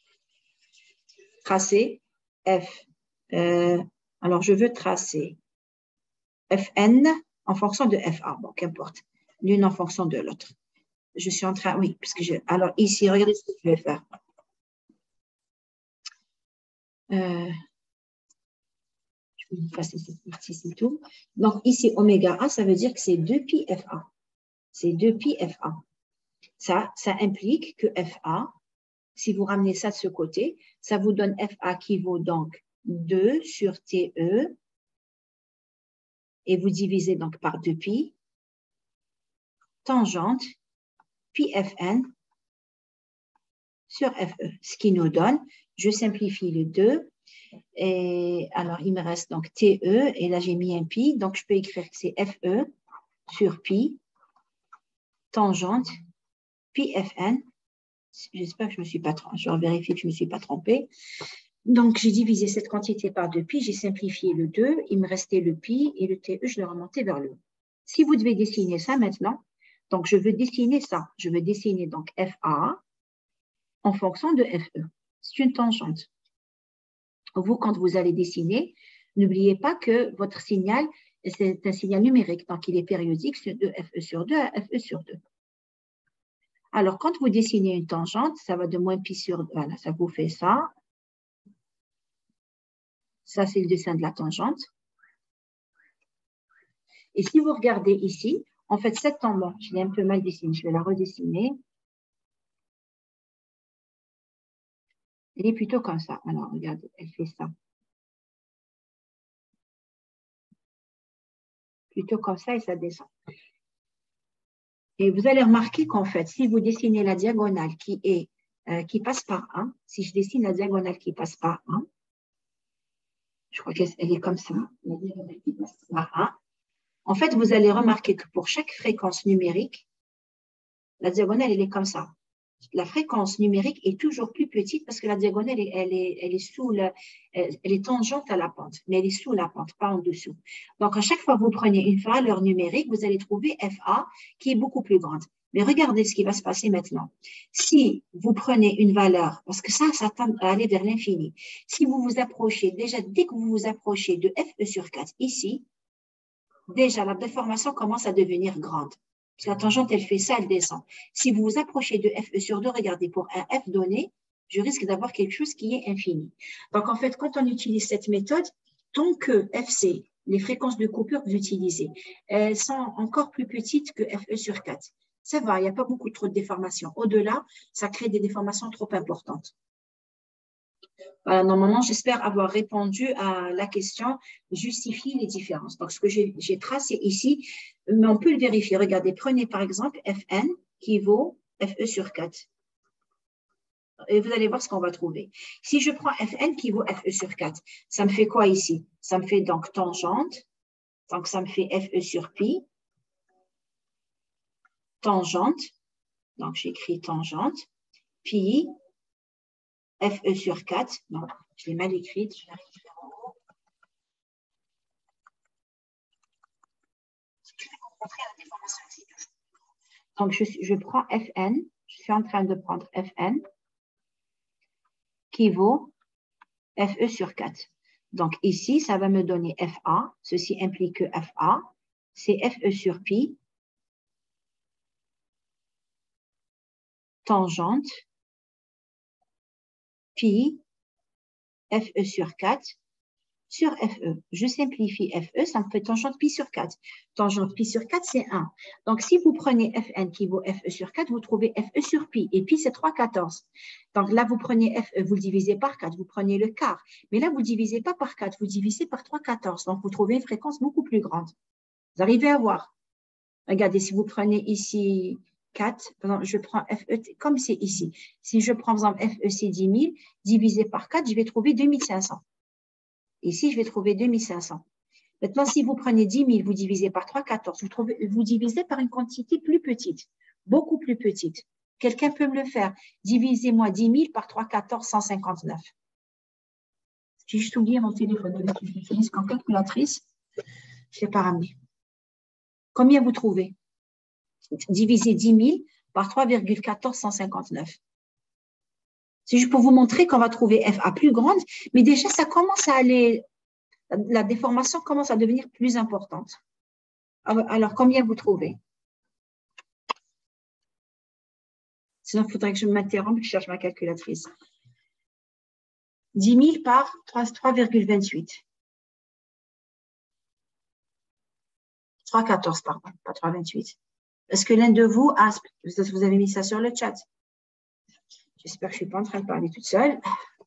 tracer F, euh, alors je veux tracer Fn en fonction de Fa, bon, qu'importe. L'une en fonction de l'autre. Je suis en train, oui, puisque je, alors ici, regardez ce que je vais faire. Euh, je vais vous passer cette partie, c'est tout. Donc ici, oméga A, ça veut dire que c'est deux pi Fa. C'est deux pi Fa. Ça, ça implique que Fa, si vous ramenez ça de ce côté, ça vous donne Fa qui vaut donc deux sur T E, et vous divisez donc par deux pi, tangente pi Fn sur Fe, ce qui nous donne, je simplifie le deux, et alors il me reste donc T E, et là j'ai mis un pi, donc je peux écrire que c'est Fe sur pi, tangente pi Fn, j'espère que je me suis pas trompée, je vais vérifier que je ne me suis pas trompée. Donc j'ai divisé cette quantité par deux pi, j'ai simplifié le deux, il me restait le pi, et le T E, je l'ai remonté vers le haut. Si vous devez dessiner ça maintenant, donc je veux dessiner ça, je veux dessiner donc Fa en fonction de Fe. C'est une tangente. Vous, quand vous allez dessiner, n'oubliez pas que votre signal, c'est un signal numérique, donc il est périodique de Fe sur deux à Fe sur deux. Alors, quand vous dessinez une tangente, ça va de moins pi sur deux, voilà, ça vous fait ça. Ça, c'est le dessin de la tangente. Et si vous regardez ici, en fait, cette tangente, je l'ai un peu mal dessinée, je vais la redessiner. Elle est plutôt comme ça. Alors, regardez, elle fait ça. Plutôt comme ça et ça descend. Et vous allez remarquer qu'en fait, si vous dessinez la diagonale qui, est, euh, qui passe par un, si je dessine la diagonale qui passe par un, je crois qu'elle est comme ça, la diagonale qui passe par un, en fait, vous allez remarquer que pour chaque fréquence numérique, la diagonale, elle est comme ça. La fréquence numérique est toujours plus petite parce que la diagonale, elle est, elle est, sous la, elle est tangente à la pente, mais elle est sous la pente, pas en dessous. Donc, à chaque fois que vous prenez une valeur numérique, vous allez trouver Fa qui est beaucoup plus grande. Mais regardez ce qui va se passer maintenant. Si vous prenez une valeur, parce que ça, ça tend à aller vers l'infini. Si vous vous approchez, déjà, dès que vous vous approchez de Fe sur quatre, ici, déjà, la déformation commence à devenir grande. Parce que la tangente, elle fait ça, elle descend. Si vous vous approchez de Fe sur deux, regardez, pour un F donné, je risque d'avoir quelque chose qui est infini. Donc, en fait, quand on utilise cette méthode, tant que F C, les fréquences de coupure que vous utilisez, elles sont encore plus petites que Fe sur quatre. Ça va, il n'y a pas beaucoup trop de déformations. Au-delà, ça crée des déformations trop importantes. Voilà, normalement, j'espère avoir répondu à la question « Justifier les différences ». Donc, ce que j'ai tracé ici, mais on peut le vérifier. Regardez, prenez par exemple Fn qui vaut Fe sur quatre. Et vous allez voir ce qu'on va trouver. Si je prends Fn qui vaut Fe sur quatre, ça me fait quoi ici? Ça me fait donc tangente. Donc, ça me fait Fe sur pi. Tangente. Donc, j'écris tangente. Pi. Fe sur quatre. Non, je l'ai mal écrite. Je vais l'écrire en haut. Je vais vous montrer la déformation ici. Donc, je, je prends Fn. Je suis en train de prendre Fn qui vaut Fe sur quatre. Donc, ici, ça va me donner Fa. Ceci implique que Fa, c'est Fe sur pi, tangente, pi, Fe sur quatre, sur Fe. Je simplifie Fe, ça me fait tangente pi sur quatre. Tangente pi sur quatre, c'est un. Donc, si vous prenez Fn qui vaut Fe sur quatre, vous trouvez Fe sur pi. Et pi, c'est trois virgule quatorze. Donc, là, vous prenez Fe, vous le divisez par quatre, vous prenez le quart. Mais là, vous ne divisez pas par quatre, vous divisez par trois virgule quatorze. Donc, vous trouvez une fréquence beaucoup plus grande. Vous arrivez à voir. Regardez, si vous prenez ici quatre, par exemple, je prends Fe, comme c'est ici. Si je prends, par exemple, Fe, c'est dix mille, divisé par quatre, je vais trouver deux mille cinq cents. Ici, je vais trouver deux mille cinq cents. Maintenant, si vous prenez dix mille, vous divisez par trois virgule quatorze, vous, trouvez, vous divisez par une quantité plus petite, beaucoup plus petite. Quelqu'un peut me le faire. Divisez-moi dix mille par trois virgule quatorze, cent cinquante-neuf. J'ai juste oublié mon téléphone. J'utilise qu'en calculatrice. Je ne l'ai pas ramené. Combien vous trouvez? Divisez dix mille par trois virgule quatorze, cent cinquante-neuf. C'est juste pour vous montrer qu'on va trouver Fa plus grande, mais déjà, ça commence à aller, la déformation commence à devenir plus importante. Alors, combien vous trouvez? Sinon, il faudrait que je m'interrompe, que je cherche ma calculatrice. dix mille par trois virgule vingt-huit. trois virgule quatorze, pardon, pas trois virgule vingt-huit. Est-ce que l'un de vous a, vous avez mis ça sur le chat? J'espère que je ne suis pas en train de parler toute seule.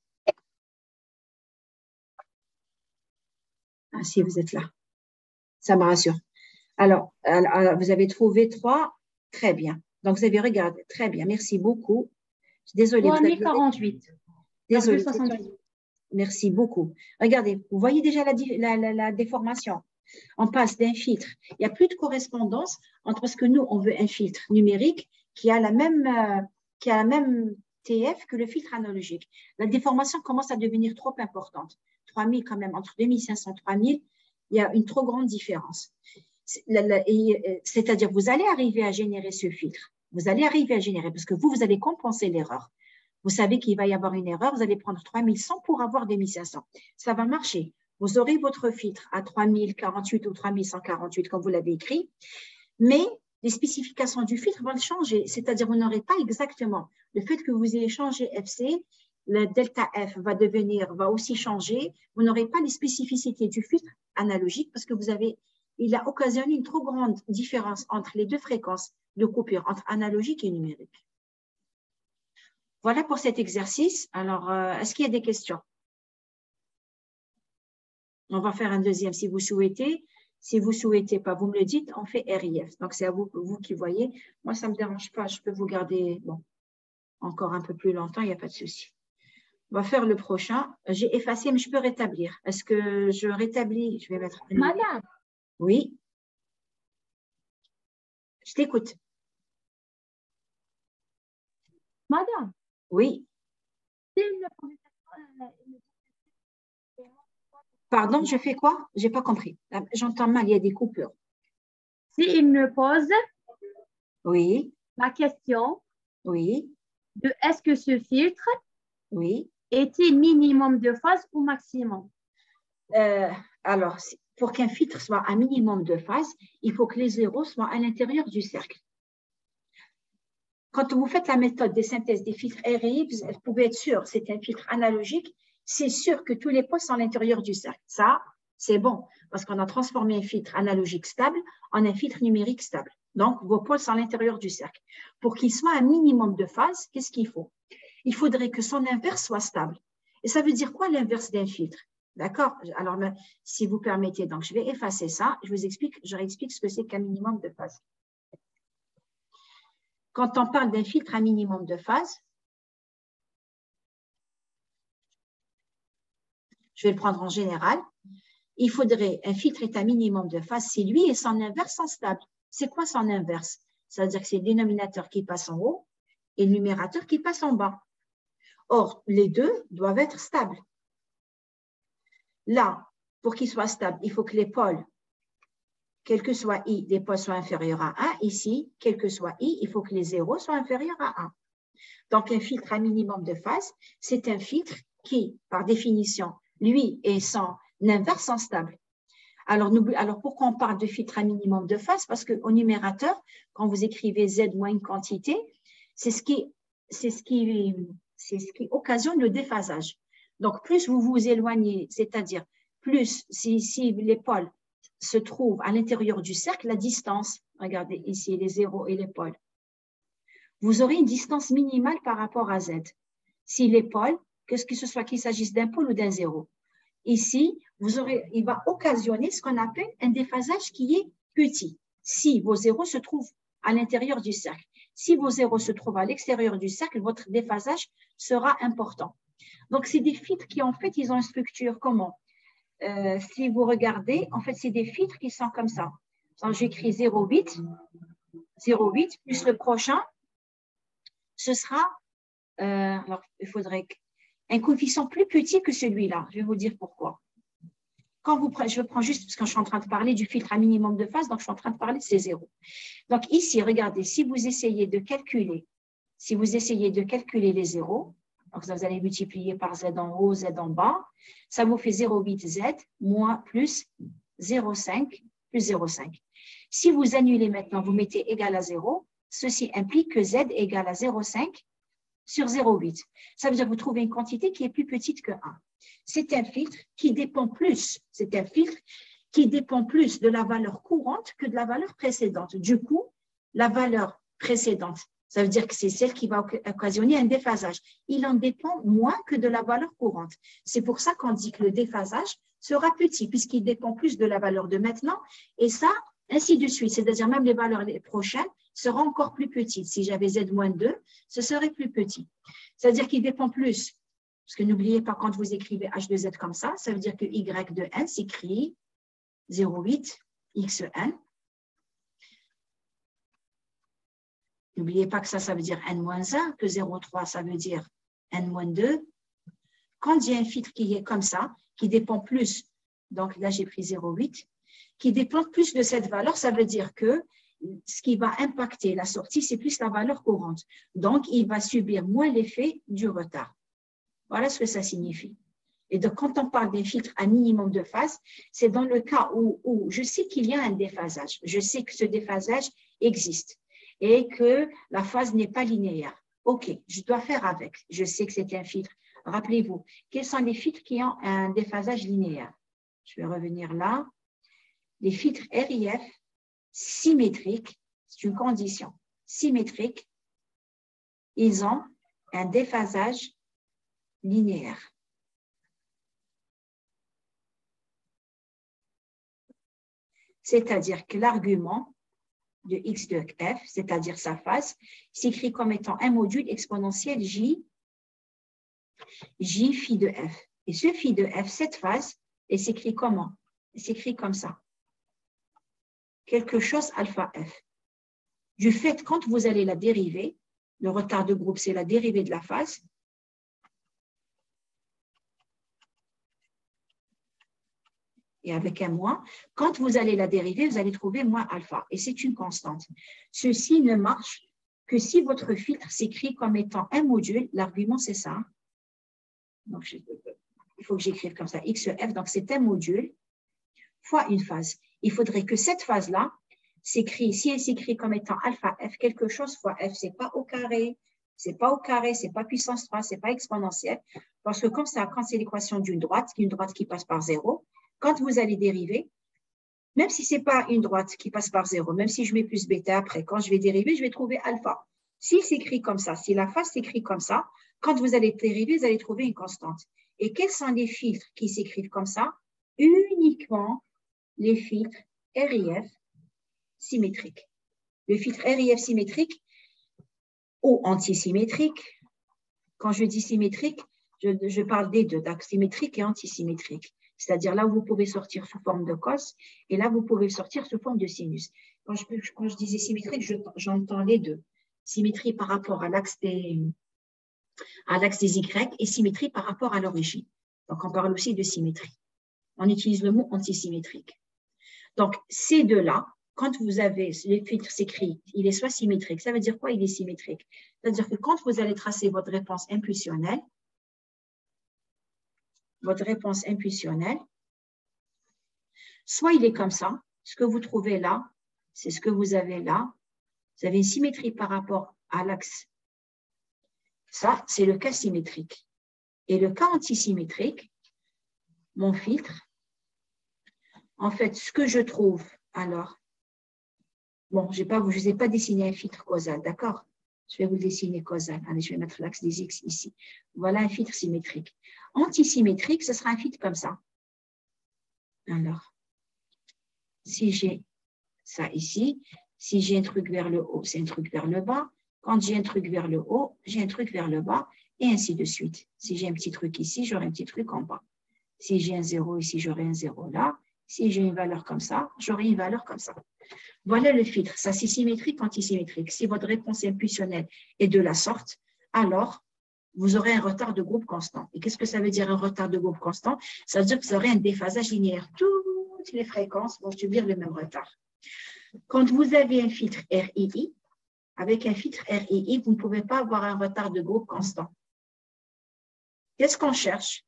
Ah, si, vous êtes là. Ça me rassure. Alors, alors, vous avez trouvé trois. Très bien. Donc, vous avez regardé. Très bien. Merci beaucoup. Désolée. trois mille quarante-huit. Désolée. Merci beaucoup. Regardez, vous voyez déjà la, la, la, la déformation. On passe d'un filtre. Il n'y a plus de correspondance entre parce que nous, on veut un filtre numérique qui a la même, euh, qui a la même T F que le filtre analogique. La déformation commence à devenir trop importante. trois mille quand même, entre deux mille cinq cents et trois mille, il y a une trop grande différence. C'est-à-dire, vous allez arriver à générer ce filtre. Vous allez arriver à générer parce que vous, vous allez compenser l'erreur. Vous savez qu'il va y avoir une erreur, vous allez prendre trois mille cent pour avoir deux mille cinq cents. Ça va marcher. Vous aurez votre filtre à trois mille quarante-huit ou trois mille cent quarante-huit comme vous l'avez écrit, mais les spécifications du filtre vont changer. C'est-à-dire, vous n'aurez pas exactement le fait que vous ayez changé F C, le delta F va devenir, va aussi changer. Vous n'aurez pas les spécificités du filtre analogique parce que vous avez, il a occasionné une trop grande différence entre les deux fréquences de coupure, entre analogique et numérique. Voilà pour cet exercice. Alors, euh, est-ce qu'il y a des questions? On va faire un deuxième si vous souhaitez. Si vous ne souhaitez pas, vous me le dites, on fait R I F. Donc, c'est à vous, vous qui voyez. Moi, ça ne me dérange pas. Je peux vous garder bon, encore un peu plus longtemps, il n'y a pas de souci. On va faire le prochain. J'ai effacé, mais je peux rétablir. Est-ce que je rétablis? Je vais mettre… Madame. Oui. Je t'écoute. Madame. Oui. Pardon, je fais quoi? Je n'ai pas compris. J'entends mal, il y a des coupures. Si il me pose oui. la question oui. de est-ce que ce filtre oui. est-il minimum de phase ou maximum? euh, Alors, pour qu'un filtre soit un minimum de phase, il faut que les zéros soient à l'intérieur du cercle. Quand vous faites la méthode des synthèses des filtres R I F, vous pouvez être sûr, c'est un filtre analogique, c'est sûr que tous les points sont à l'intérieur du cercle. Ça, c'est bon, parce qu'on a transformé un filtre analogique stable en un filtre numérique stable. Donc, vos pôles sont à l'intérieur du cercle. Pour qu'il soit un minimum de phase, qu'est-ce qu'il faut? Il faudrait que son inverse soit stable. Et ça veut dire quoi l'inverse d'un filtre? D'accord? Alors, si vous permettez, donc je vais effacer ça. Je vous explique, je réexplique ce que c'est qu'un minimum de phase. Quand on parle d'un filtre à minimum de phase, je vais le prendre en général, il faudrait un filtre est un minimum de phase si lui et son inverse sont stables. C'est quoi son inverse? Ça veut dire que c'est le dénominateur qui passe en haut et le numérateur qui passe en bas. Or, les deux doivent être stables. Là, pour qu'ils soient stables, il faut que les pôles, quel que soit i, les pôles soient inférieurs à un. Ici, quel que soit i, il faut que les zéros soient inférieurs à un. Donc, un filtre à minimum de phase, c'est un filtre qui, par définition, lui et son inverse sont stables. Alors, alors, pourquoi on parle de filtre à minimum de phase? Parce qu'au numérateur, quand vous écrivez z moins une quantité, c'est ce qui, c'est ce qui, c'est ce qui occasionne le déphasage. Donc, plus vous vous éloignez, c'est-à-dire plus si, si les pôles se trouvent à l'intérieur du cercle, la distance, regardez ici les zéros et les pôles, vous aurez une distance minimale par rapport à z. Si les pôles, que ce soit qu'il s'agisse d'un pôle ou d'un zéro, ici, vous aurez, il va occasionner ce qu'on appelle un déphasage qui est petit. Si vos zéros se trouvent à l'intérieur du cercle, si vos zéros se trouvent à l'extérieur du cercle, votre déphasage sera important. Donc, c'est des filtres qui, en fait, ils ont une structure comment? Euh, si vous regardez, en fait, c'est des filtres qui sont comme ça. Donc, j'écris zéro virgule huit, zéro virgule huit plus le prochain, ce sera, euh, alors, il faudrait un coefficient plus petit que celui-là. Je vais vous dire pourquoi. Quand vous prenez, je prends juste parce que je suis en train de parler du filtre à minimum de phase, donc je suis en train de parler de ces zéros. Donc ici, regardez, si vous essayez de calculer, si vous essayez de calculer les zéros, donc vous allez multiplier par z en haut, z en bas, ça vous fait zéro virgule huit z moins plus zéro virgule cinq plus zéro virgule cinq. Si vous annulez maintenant, vous mettez égal à zéro, ceci implique que z est égal à zéro virgule cinq sur zéro virgule huit. Ça veut dire que vous trouvez une quantité qui est plus petite que un. C'est un filtre qui dépend plus, c'est un filtre qui dépend plus de la valeur courante que de la valeur précédente. Du coup, la valeur précédente, ça veut dire que c'est celle qui va occasionner un déphasage. Il en dépend moins que de la valeur courante. C'est pour ça qu'on dit que le déphasage sera petit, puisqu'il dépend plus de la valeur de maintenant, et ça, ainsi de suite. C'est-à-dire même les valeurs prochaines seront encore plus petites. Si j'avais z moins deux, ce serait plus petit. C'est-à-dire qu'il dépend plus. Parce que n'oubliez pas, quand vous écrivez h de z comme ça, ça veut dire que y de n s'écrit zéro virgule huit x n. N'oubliez pas que ça, ça veut dire n moins un, que zéro virgule trois, ça veut dire n moins deux. Quand il y a un filtre qui est comme ça, qui dépend plus, donc là j'ai pris zéro virgule huit, qui dépend plus de cette valeur, ça veut dire que ce qui va impacter la sortie, c'est plus la valeur courante. Donc, il va subir moins l'effet du retard. Voilà ce que ça signifie. Et donc, quand on parle d'un filtre à minimum de phase, c'est dans le cas où, où je sais qu'il y a un déphasage. Je sais que ce déphasage existe et que la phase n'est pas linéaire. OK, je dois faire avec. Je sais que c'est un filtre. Rappelez-vous, quels sont les filtres qui ont un déphasage linéaire? Je vais revenir là. Les filtres R I F symétriques, c'est une condition symétrique, ils ont un déphasage linéaire. C'est-à-dire que l'argument de x de f, c'est-à-dire sa phase, s'écrit comme étant un module exponentiel j, j phi de f. Et ce phi de f, cette phase, elle s'écrit comment? Elle s'écrit comme ça. Quelque chose alpha f. Du fait, quand vous allez la dériver, le retard de groupe, c'est la dérivée de la phase. Et avec un moins, quand vous allez la dériver, vous allez trouver moins alpha. Et c'est une constante. Ceci ne marche que si votre filtre s'écrit comme étant un module. L'argument, c'est ça. Donc, je, il faut que j'écrive comme ça, xf. Donc, c'est un module fois une phase. Il faudrait que cette phase-là s'écrit, si elle s'écrit comme étant alpha f, quelque chose fois f, c'est pas au carré, c'est pas au carré, c'est pas puissance trois, c'est pas exponentiel, parce que comme ça, quand c'est l'équation d'une droite, une droite qui passe par zéro, quand vous allez dériver, même si c'est pas une droite qui passe par zéro, même si je mets plus bêta après, quand je vais dériver, je vais trouver alpha. Si s'écrit comme ça, si la phase s'écrit comme ça, quand vous allez dériver, vous allez trouver une constante. Et quels sont les filtres qui s'écrivent comme ça? Uniquement les filtres R I F symétriques. Le filtre R I F symétrique ou antisymétrique, quand je dis symétrique, Je, je parle des deux, symétrique et antisymétrique. C'est-à-dire là où vous pouvez sortir sous forme de cos et là, vous pouvez sortir sous forme de sinus. Quand je, quand je disais symétrique, j'entends les deux. Symétrie par rapport à l'axe des, à l'axe des Y et symétrie par rapport à l'origine. Donc, on parle aussi de symétrie. On utilise le mot antisymétrique. Donc, ces deux-là, quand vous avez les filtres s'écrit, il est soit symétrique. Ça veut dire quoi? Il est symétrique. C'est-à-dire que quand vous allez tracer votre réponse impulsionnelle, votre réponse impulsionnelle, soit il est comme ça, ce que vous trouvez là, c'est ce que vous avez là. Vous avez une symétrie par rapport à l'axe. Ça, c'est le cas symétrique. Et le cas antisymétrique, mon filtre, en fait, ce que je trouve, alors, bon, je ne vous ai pas dessiné un filtre causal, d'accord? Je vais vous le dessiner causal. Allez, je vais mettre l'axe des X ici. Voilà un filtre symétrique. Antisymétrique, ce sera un filtre comme ça. Alors, si j'ai ça ici, si j'ai un truc vers le haut, c'est un truc vers le bas. Quand j'ai un truc vers le haut, j'ai un truc vers le bas, et ainsi de suite. Si j'ai un petit truc ici, j'aurai un petit truc en bas. Si j'ai un zéro ici, j'aurai un zéro là. Si j'ai une valeur comme ça, j'aurai une valeur comme ça. Voilà le filtre. Ça, c'est symétrique, antisymétrique. Si votre réponse impulsionnelle est de la sorte, alors vous aurez un retard de groupe constant. Et qu'est-ce que ça veut dire un retard de groupe constant? Ça veut dire que vous aurez un déphasage linéaire. Toutes les fréquences vont subir le même retard. Quand vous avez un filtre R I I, avec un filtre R I I, vous ne pouvez pas avoir un retard de groupe constant. Qu'est-ce qu'on cherche?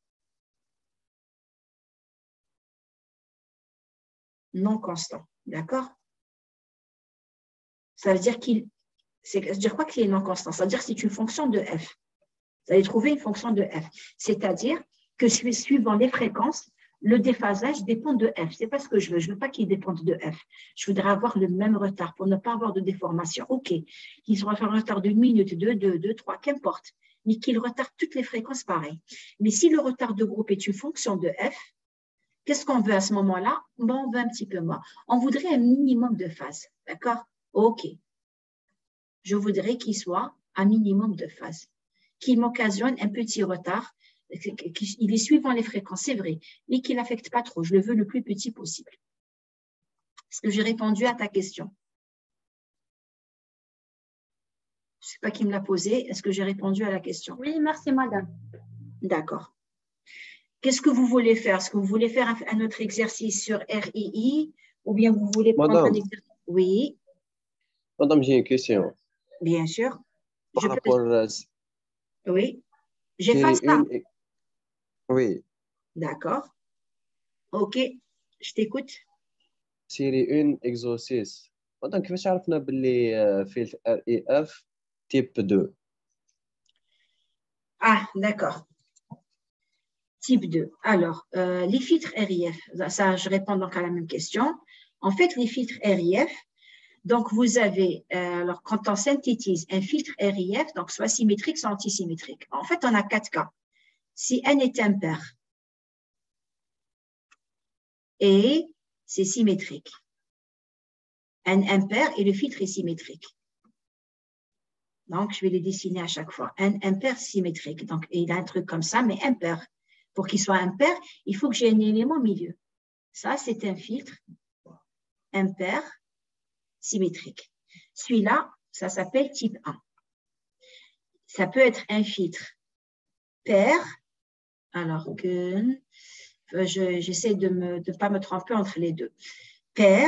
Non constant. D'accord? Ça veut dire qu'il. Ça veut dire quoi qu'il est non constant? Ça veut dire que c'est une fonction de f. Vous allez trouver une fonction de f. C'est-à-dire que suivant les fréquences, le déphasage dépend de f. Ce n'est pas ce que je veux. Je ne veux pas qu'il dépende de f. Je voudrais avoir le même retard pour ne pas avoir de déformation. OK. Qu'ils vont faire un retard d'une minute, deux, deux, deux, trois, qu'importe. Mais qu'il retarde toutes les fréquences pareilles. Mais si le retard de groupe est une fonction de f, qu'est-ce qu'on veut à ce moment-là? Bon, on veut un petit peu moins. On voudrait un minimum de phase. D'accord? OK. Je voudrais qu'il soit un minimum de phase, qui m'occasionne un petit retard. Il est suivant les fréquences, c'est vrai, mais qui n'affecte pas trop. Je le veux le plus petit possible. Est-ce que j'ai répondu à ta question? Je ne sais pas qui me l'a posé. Est-ce que j'ai répondu à la question? Oui, merci, madame. D'accord. Qu'est-ce que vous voulez faire? Est-ce que vous voulez faire un, un autre exercice sur R I I ou bien vous voulez prendre Madame. un exercice? Oui, Madame, j'ai une question. bien sûr. Par Je peux- rapport à Oui, j'efface série ça. un. Oui, D'accord. OK, je t'écoute. série un exercice. Madame, كيفاش عرفنا باللي آه، فيلتر ار اي اف تيب deux؟ Ah, d'accord. Type deux. Alors, euh, les filtres R I F, ça, je réponds donc à la même question. En fait, les filtres R I F, donc vous avez, euh, alors quand on synthétise un filtre R I F, donc soit symétrique, soit antisymétrique. En fait, on a quatre cas. Si n est impair et c'est symétrique. N impair et le filtre est symétrique. Donc, je vais les dessiner à chaque fois. N impair symétrique. Donc, il a un truc comme ça, mais impair. Pour qu'il soit impair, il faut que j'ai un élément au milieu. Ça, c'est un filtre impair symétrique. Celui-là, ça s'appelle type un. Ça peut être un filtre pair, alors que je, j'essaie de ne de pas me tromper entre les deux. Pair,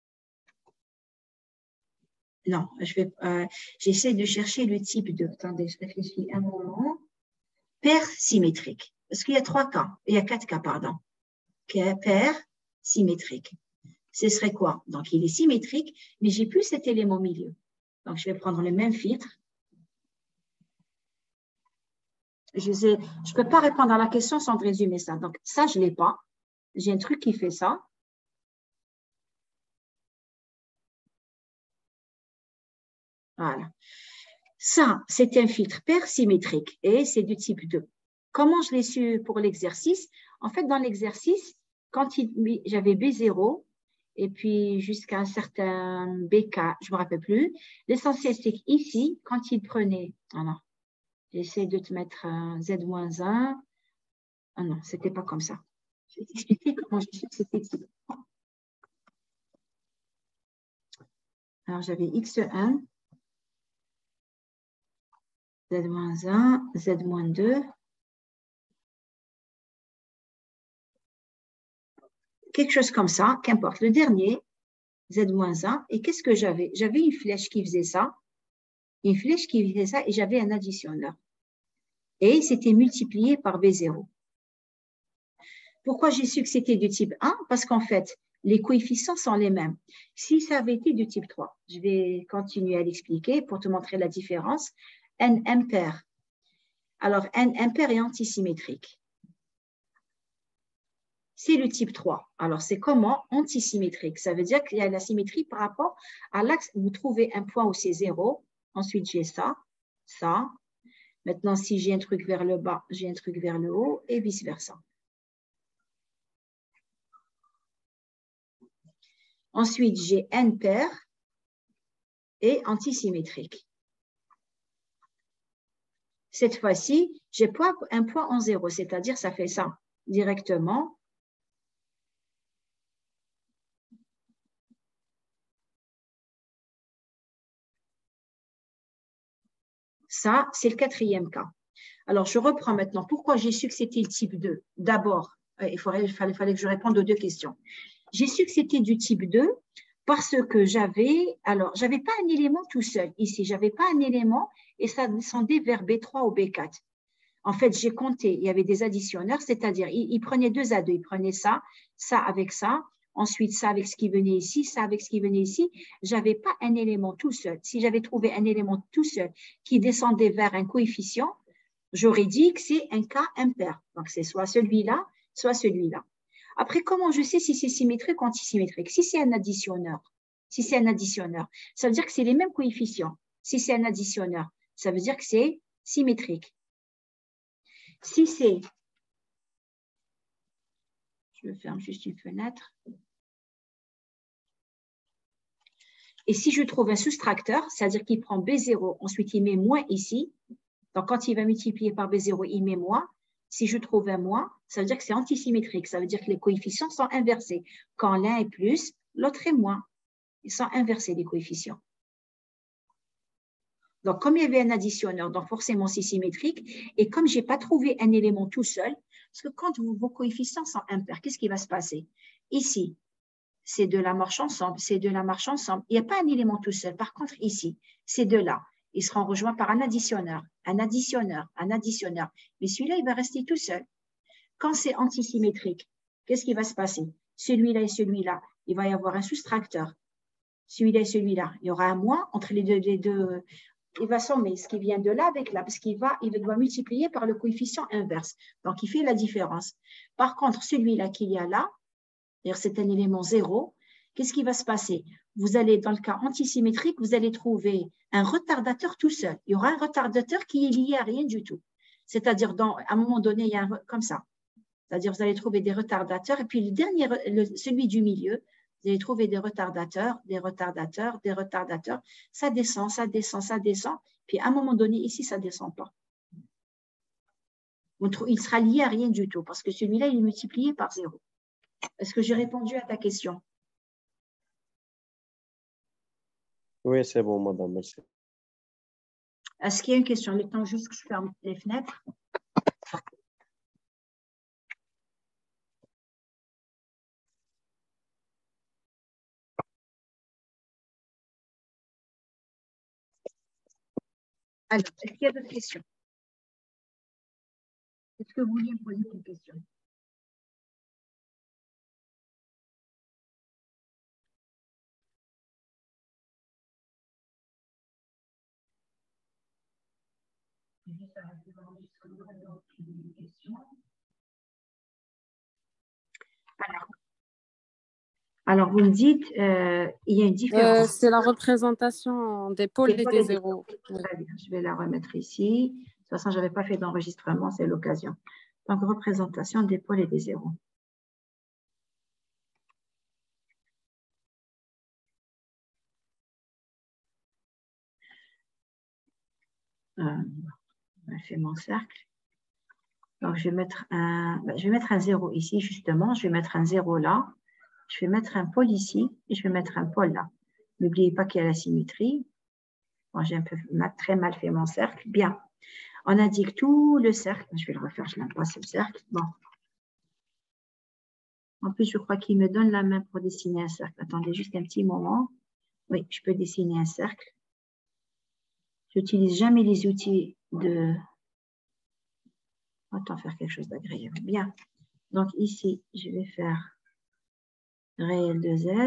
non, je vais, euh, j'essaie de chercher le type deux. Attendez, je réfléchis un moment. Pair symétrique. Parce qu'il y a trois cas, il y a quatre cas, pardon. Pair symétrique. Ce serait quoi? Donc, il est symétrique, mais j'ai plus cet élément au milieu. Donc, je vais prendre le même filtre. Je ne peux pas répondre à la question sans résumer ça. Donc, ça, je ne l'ai pas. J'ai un truc qui fait ça. Voilà. Ça, c'est un filtre pair symétrique et c'est du type deux. Comment je l'ai su pour l'exercice? En fait, dans l'exercice, quand j'avais B zéro et puis jusqu'à un certain B K, je ne me rappelle plus, l'essentiel, c'est qu'ici, quand il prenait… Ah non, J'essaie de te mettre un Z moins un. Ah non, ce n'était pas comme ça. Je vais t'expliquer comment j'ai su que c'était type trois. Alors, j'avais X un, Z moins un, Z moins deux. Quelque chose comme ça, qu'importe. Le dernier, Z moins un. Et qu'est-ce que j'avais? J'avais une flèche qui faisait ça, une flèche qui faisait ça, et j'avais un additionneur. Et c'était multiplié par B zéro. Pourquoi j'ai su que c'était du type un? Parce qu'en fait, les coefficients sont les mêmes. Si ça avait été du type trois, je vais continuer à l'expliquer pour te montrer la différence. N impair. Alors, N impair est antisymétrique. C'est le type trois. Alors, c'est comment? Antisymétrique. Ça veut dire qu'il y a la symétrie par rapport à l'axe. Vous trouvez un point où c'est zéro. Ensuite, j'ai ça, ça. Maintenant, si j'ai un truc vers le bas, j'ai un truc vers le haut et vice-versa. Ensuite, j'ai N pair et antisymétrique. Cette fois-ci, j'ai un point en zéro, c'est-à-dire ça fait ça directement. Ça, c'est le quatrième cas. Alors, je reprends maintenant. Pourquoi j'ai su que c'était le type deux? D'abord, il faudrait, il fallait, fallait que je réponde aux deux questions. J'ai su que c'était du type deux parce que j'avais, alors, j'avais pas un élément tout seul ici. J'avais pas un élément et ça descendait vers B trois ou B quatre. En fait, j'ai compté, il y avait des additionneurs, c'est-à-dire, il, il prenait deux à deux. Il prenait ça, ça avec ça, ensuite ça avec ce qui venait ici, ça avec ce qui venait ici. J'avais pas un élément tout seul. Si j'avais trouvé un élément tout seul qui descendait vers un coefficient, j'aurais dit que c'est un cas impair. Donc, c'est soit celui-là, soit celui-là. Après, comment je sais si c'est symétrique ou antisymétrique? Si c'est un additionneur, si c'est un additionneur, ça veut dire que c'est les mêmes coefficients. Si c'est un additionneur, ça veut dire que c'est symétrique. Si c'est, je ferme juste une fenêtre. Et si je trouve un soustracteur, c'est-à-dire qu'il prend B zéro, ensuite il met moins ici. Donc, quand il va multiplier par B zéro, il met moins. Si je trouve un moins, ça veut dire que c'est antisymétrique. Ça veut dire que les coefficients sont inversés. Quand l'un est plus, l'autre est moins. Ils sont inversés, les coefficients. Donc, comme il y avait un additionneur, donc forcément c'est symétrique. Et comme je n'ai pas trouvé un élément tout seul, parce que quand vos, vos coefficients sont impairs, qu'est-ce qui va se passer? Ici, ces deux-là marchent ensemble, ces deux-là marchent ensemble. Il n'y a pas un élément tout seul. Par contre, ici, ces deux-là, ils seront rejoints par un additionneur, un additionneur, un additionneur. Mais celui-là, il va rester tout seul. Quand c'est antisymétrique, qu'est-ce qui va se passer? Celui-là et celui-là, il va y avoir un soustracteur. Celui-là et celui-là, il y aura un moins entre les deux, les deux. Il va sommer ce qui vient de là avec là, parce qu'il va, il doit multiplier par le coefficient inverse. Donc, il fait la différence. Par contre, celui-là qu'il y a là, c'est un élément zéro, qu'est-ce qui va se passer? Vous allez, dans le cas antisymétrique, vous allez trouver un retardateur tout seul. Il y aura un retardateur qui est lié à rien du tout. C'est-à-dire, à un moment donné, il y a un, comme ça. C'est-à-dire, vous allez trouver des retardateurs, et puis le dernier, le, celui du milieu, vous allez trouver des retardateurs, des retardateurs, des retardateurs. Ça descend, ça descend, ça descend. Puis à un moment donné, ici, ça ne descend pas. Il sera lié à rien du tout, parce que celui-là, il est multiplié par zéro. Est-ce que j'ai répondu à ta question? Oui, c'est bon, madame, merci. Est-ce qu'il y a une question? Le temps juste que je ferme les fenêtres. Alors, est-ce qu'il y a d'autres questions? Est-ce que vous vouliez me poser une question? Alors, alors vous me dites, euh, il y a une différence. Euh, c'est la représentation des pôles et des zéros. Très bien, je vais la remettre ici. De toute façon, je n'avais pas fait d'enregistrement, c'est l'occasion. Donc, représentation des pôles et des zéros. Euh, Je fais mon cercle. Donc, je vais mettre un, je vais mettre un zéro ici, justement. Je vais mettre un zéro là. Je vais mettre un pôle ici et je vais mettre un pôle là. N'oubliez pas qu'il y a la symétrie. Bon, j'ai un peu très mal fait mon cercle. Bien. On indique tout le cercle. Je vais le refaire, je n'aime pas ce cercle. Bon. En plus, je crois qu'il me donne la main pour dessiner un cercle. Attendez juste un petit moment. Oui, je peux dessiner un cercle. Je n'utilise jamais les outils de... Autant faire quelque chose d'agréable. Bien. Donc ici, je vais faire réel de Z.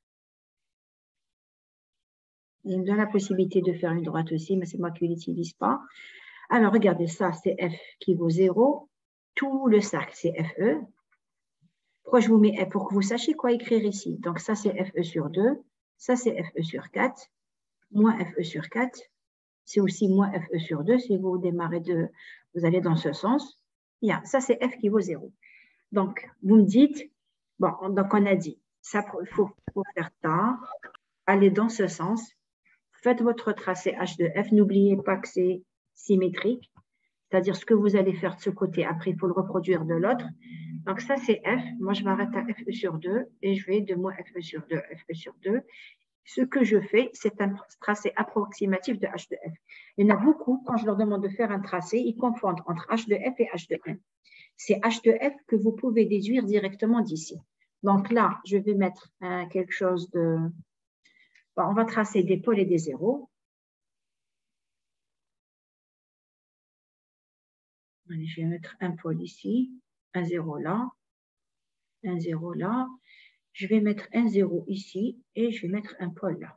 Il me donne la possibilité de faire une droite aussi, mais c'est moi qui ne l'utilise pas. Alors, regardez, ça, c'est F qui vaut zéro. Tout le cercle, c'est F E. Pourquoi je vous mets F? Pour que vous sachiez quoi écrire ici. Donc, ça, c'est F E sur deux. Ça, c'est F E sur quatre. Moins F E sur quatre. C'est aussi moins F E sur deux. Si vous démarrez de... Vous allez dans ce sens. Bien, ça, c'est F qui vaut zéro. Donc, vous me dites... Bon, donc on a dit, ça, il faut, faut faire ça. Allez dans ce sens. Faites votre tracé H de F. N'oubliez pas que c'est symétrique. C'est-à-dire ce que vous allez faire de ce côté, après, il faut le reproduire de l'autre. Donc, ça, c'est F. Moi, je m'arrête à F E sur deux et je vais de moins F E sur deux, F E sur deux. Ce que je fais, c'est un tracé approximatif de H de F. Il y en a beaucoup, quand je leur demande de faire un tracé, ils confondent entre H de F et H de N. C'est H de F que vous pouvez déduire directement d'ici. Donc là, je vais mettre hein, quelque chose de... Bon, on va tracer des pôles et des zéros. Allez, je vais mettre un pôle ici, un zéro là, un zéro là. Je vais mettre un zéro ici et je vais mettre un pôle là.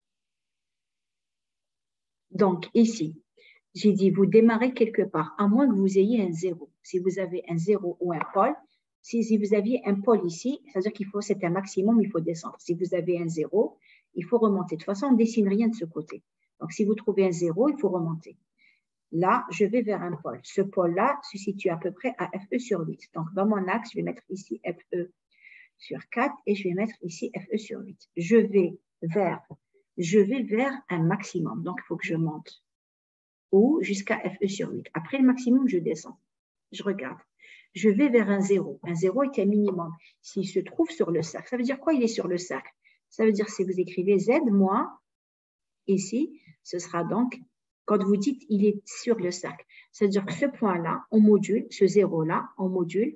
Donc, ici, j'ai dit, vous démarrez quelque part, à moins que vous ayez un zéro. Si vous avez un zéro ou un pôle, si, si vous aviez un pôle ici, c'est-à-dire qu'il faut, c'est un maximum, il faut descendre. Si vous avez un zéro, il faut remonter. De toute façon, on ne dessine rien de ce côté. Donc, si vous trouvez un zéro, il faut remonter. Là, je vais vers un pôle. Ce pôle-là se situe à peu près à F E sur huit. Donc, dans mon axe, je vais mettre ici F E sur quatre et je vais mettre ici F E sur huit. Je vais vers, je vais vers un maximum. Donc, il faut que je monte ou jusqu'à F E sur huit. Après le maximum, je descends. Je regarde. Je vais vers un zéro. Un zéro est un minimum. S'il se trouve sur le cercle, ça veut dire quoi? Il est sur le cercle. Ça veut dire si vous écrivez Z moins, ici, ce sera donc, quand vous dites il est sur le cercle, c'est-à-dire que ce point-là, on module, ce zéro-là, on module,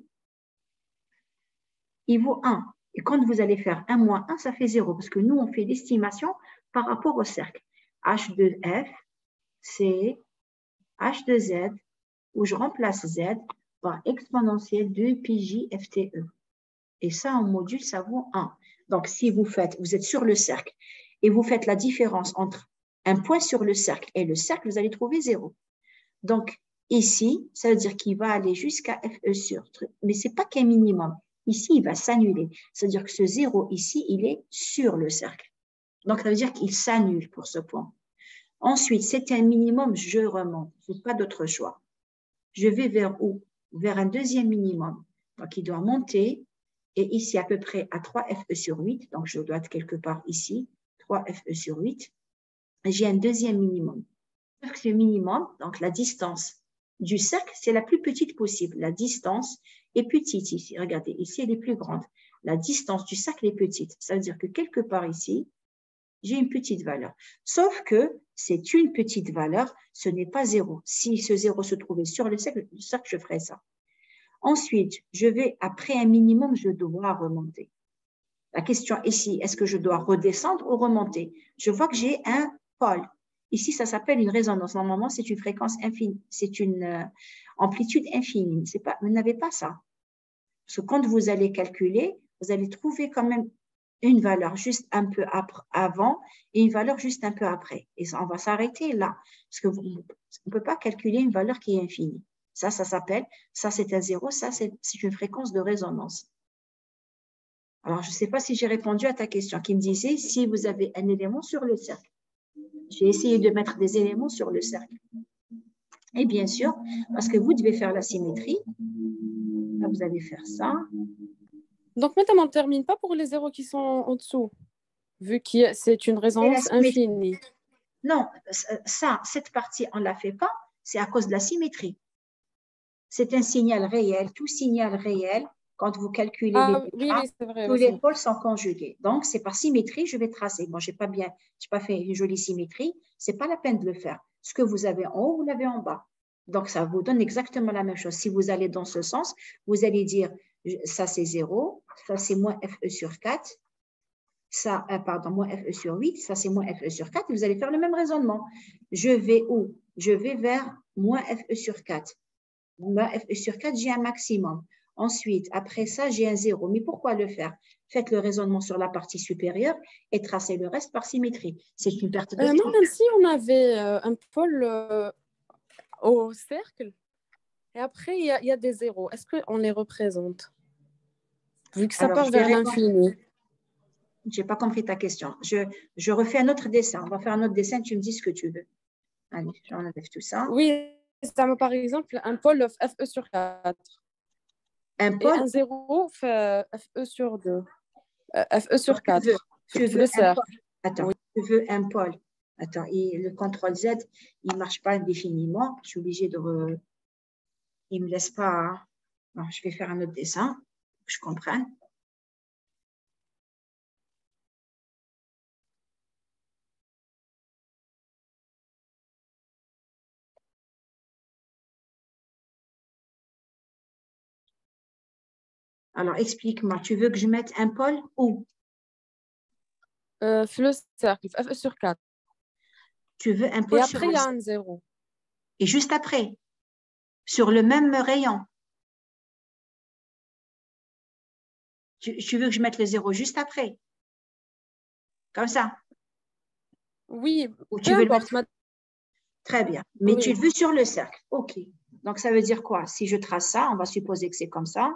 il vaut un. Et quand vous allez faire un moins un, ça fait zéro, parce que nous, on fait l'estimation par rapport au cercle. H de F, c'est H de Z, où je remplace Z par exponentielle de pi j F T E. Et ça, en module, ça vaut un. Donc, si vous faites, vous êtes sur le cercle, et vous faites la différence entre un point sur le cercle et le cercle, vous allez trouver zéro. Donc, ici, ça veut dire qu'il va aller jusqu'à F E sur, mais ce n'est pas qu'un minimum. Ici, il va s'annuler. C'est-à-dire que ce zéro ici, il est sur le cercle. Donc, ça veut dire qu'il s'annule pour ce point. Ensuite, c'est un minimum, je remonte. Je n'ai pas d'autre choix. Je vais vers où? Vers un deuxième minimum. Donc, il doit monter. Et ici, à peu près à trois F E sur huit. Donc, je dois être quelque part ici. trois F E sur huit. J'ai un deuxième minimum. Le minimum, donc la distance du cercle, c'est la plus petite possible. La distance est petite ici. Regardez, ici, elle est plus grande. La distance du cercle est petite. Ça veut dire que quelque part ici, j'ai une petite valeur. Sauf que c'est une petite valeur, ce n'est pas zéro. Si ce zéro se trouvait sur le cercle, le cercle, je ferais ça. Ensuite, je vais, après un minimum, je dois remonter. La question ici, est-ce que je dois redescendre ou remonter? Je vois que j'ai un pôle. Ici, ça s'appelle une résonance. Normalement, c'est une fréquence infinie, c'est une euh, amplitude infinie. C'est pas, vous n'avez pas ça. Parce que quand vous allez calculer, vous allez trouver quand même une valeur juste un peu avant et une valeur juste un peu après. Et ça, on va s'arrêter là. Parce qu'on ne peut pas calculer une valeur qui est infinie. Ça, ça s'appelle, ça c'est un zéro, ça c'est une fréquence de résonance. Alors, je ne sais pas si j'ai répondu à ta question qui me disait si vous avez un élément sur le cercle. J'ai essayé de mettre des éléments sur le cercle. Et bien sûr, parce que vous devez faire la symétrie, là, vous allez faire ça. Donc, maintenant, on ne termine pas pour les zéros qui sont en dessous, vu que c'est une résonance infinie. Non, ça, cette partie, on ne la fait pas. C'est à cause de la symétrie. C'est un signal réel. Tout signal réel, quand vous calculez Ah, les oui, deltas, oui, c'est vrai tous aussi. les pôles sont conjugués. Donc, c'est par symétrie, je vais tracer. Bon, je n'ai pas bien, j'ai pas fait une jolie symétrie. Ce n'est pas la peine de le faire. Ce que vous avez en haut, vous l'avez en bas. Donc, ça vous donne exactement la même chose. Si vous allez dans ce sens, vous allez dire, ça c'est zéro, ça c'est moins F E sur quatre, ça, euh, pardon, moins F E sur huit, ça c'est moins F E sur quatre, et vous allez faire le même raisonnement. Je vais où? Je vais vers moins F E sur quatre. Moins F E sur quatre, j'ai un maximum. Ensuite, après ça, j'ai un zéro. Mais pourquoi le faire? Faites le raisonnement sur la partie supérieure et tracez le reste par symétrie. C'est une perte de Euh, temps. même si on avait euh, un pôle euh, au cercle, et après, il y, a- il y a des zéros. Est-ce qu'on les représente? Vu que ça Alors, part je vais vers répondre. l'infini. Je n'ai pas compris ta question. Je, je refais un autre dessin. On va faire un autre dessin. Tu me dis ce que tu veux. Allez, j'enlève tout ça. Oui, ça me par exemple un pôle F E sur quatre. Un Et pôle, un zéro fait F E sur deux. Euh, F E sur donc, tu quatre. veux, tu C'est veux le un cercle. pôle. Attends, tu veux un pôle. Attends, et le contrôle Z, il ne marche pas indéfiniment. Je suis obligée de... Re... Il ne me laisse pas... Non, je vais faire un autre dessin, que je comprenne. Alors, explique-moi, tu veux que je mette un pôle où? Euh, le cercle, F E sur quatre. Tu veux un Et pôle sur après, le il y a cercle. un zéro. Et juste après, sur le même rayon. Tu, tu veux que je mette le zéro juste après? Comme ça? Oui, Ou peu tu veux le importe. mettre? ma- Très bien. Mais Oui. tu le veux sur le cercle. OK. Donc, ça veut dire quoi? Si je trace ça, on va supposer que c'est comme ça.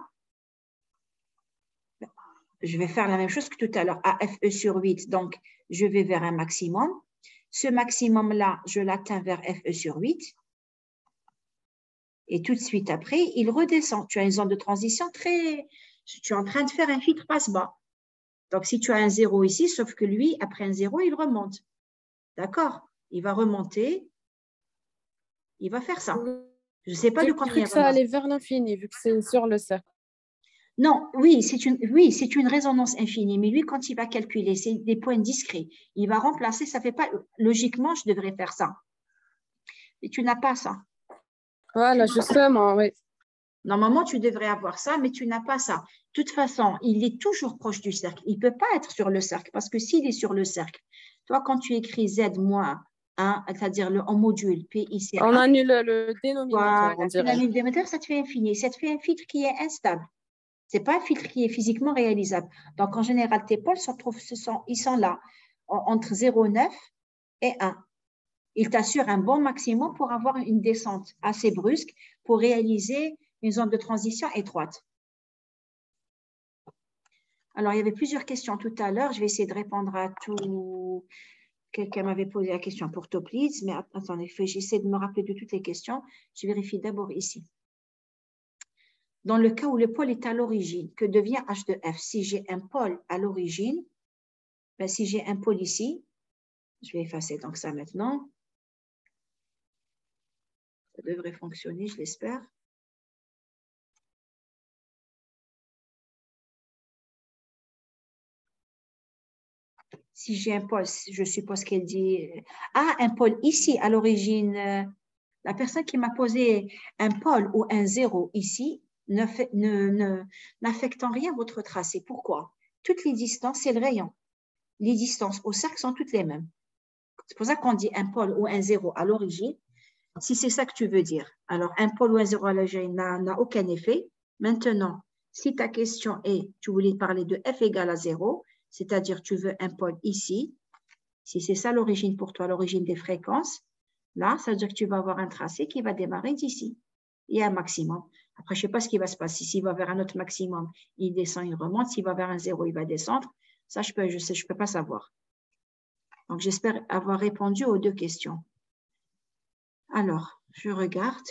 Je vais faire la même chose que tout à l'heure. A F E sur huit, donc je vais vers un maximum. Ce maximum-là, je l'atteins vers F E sur huit. Et tout de suite après, il redescend. Tu as une zone de transition très... Tu es en train de faire un filtre passe-bas. Donc, si tu as un zéro ici, sauf que lui, après un zéro, il remonte. D'accord? Il va remonter. Il va faire ça. Je ne sais pas de J'ai combien cru il que ça remonte. allait vers l'infini, vu que c'est sur le cercle. Non, oui, c'est une, oui, c'est une résonance infinie. Mais lui, quand il va calculer, c'est des points discrets. Il va remplacer, ça fait pas... Logiquement, je devrais faire ça. Mais tu n'as pas ça. Voilà, justement, oui. Normalement, tu devrais avoir ça, mais tu n'as pas ça. De toute façon, il est toujours proche du cercle. Il ne peut pas être sur le cercle, parce que s'il est sur le cercle, toi, quand tu écris Z moins un, c'est-à-dire le, en module P I C On un, annule le dénominateur, voilà, on tu dirait. l'annules d'émetteur, ça te fait infini. Ça te fait un filtre qui est instable. Ce n'est pas un filtre qui est physiquement réalisable. Donc, en général, tes pôles se trouvent, ce sont, ils sont là, entre zéro virgule neuf et un. Il t'assure un bon maximum pour avoir une descente assez brusque pour réaliser une zone de transition étroite. Alors, il y avait plusieurs questions tout à l'heure. Je vais essayer de répondre à tout. Quelqu'un m'avait posé la question pour Topliz, mais attendez, j'essaie de me rappeler de toutes les questions. Je vérifie d'abord ici. Dans le cas où le pôle est à l'origine, que devient H de F? Si j'ai un pôle à l'origine, ben si j'ai un pôle ici, je vais effacer donc ça maintenant. Ça devrait fonctionner, je l'espère. Si j'ai un pôle, je suppose qu'elle dit... Ah, un pôle ici, à l'origine. La personne qui m'a posé un pôle ou un zéro ici n'affecte ne, ne, ne, en rien votre tracé. Pourquoi? Toutes les distances, c'est le rayon. Les distances au cercle sont toutes les mêmes. C'est pour ça qu'on dit un pôle ou un zéro à l'origine, si c'est ça que tu veux dire. Alors, un pôle ou un zéro à l'origine n'a aucun effet. Maintenant, si ta question est, tu voulais parler de F égale à zéro, c'est-à-dire tu veux un pôle ici, si c'est ça l'origine pour toi, l'origine des fréquences, là, ça veut dire que tu vas avoir un tracé qui va démarrer d'ici. Il y a un maximum. Après, je ne sais pas ce qui va se passer. S'il va vers un autre maximum, il descend, il remonte. S'il va vers un zéro, il va descendre. Ça, je peux, je sais, je peux pas savoir. Donc, j'espère avoir répondu aux deux questions. Alors, je regarde.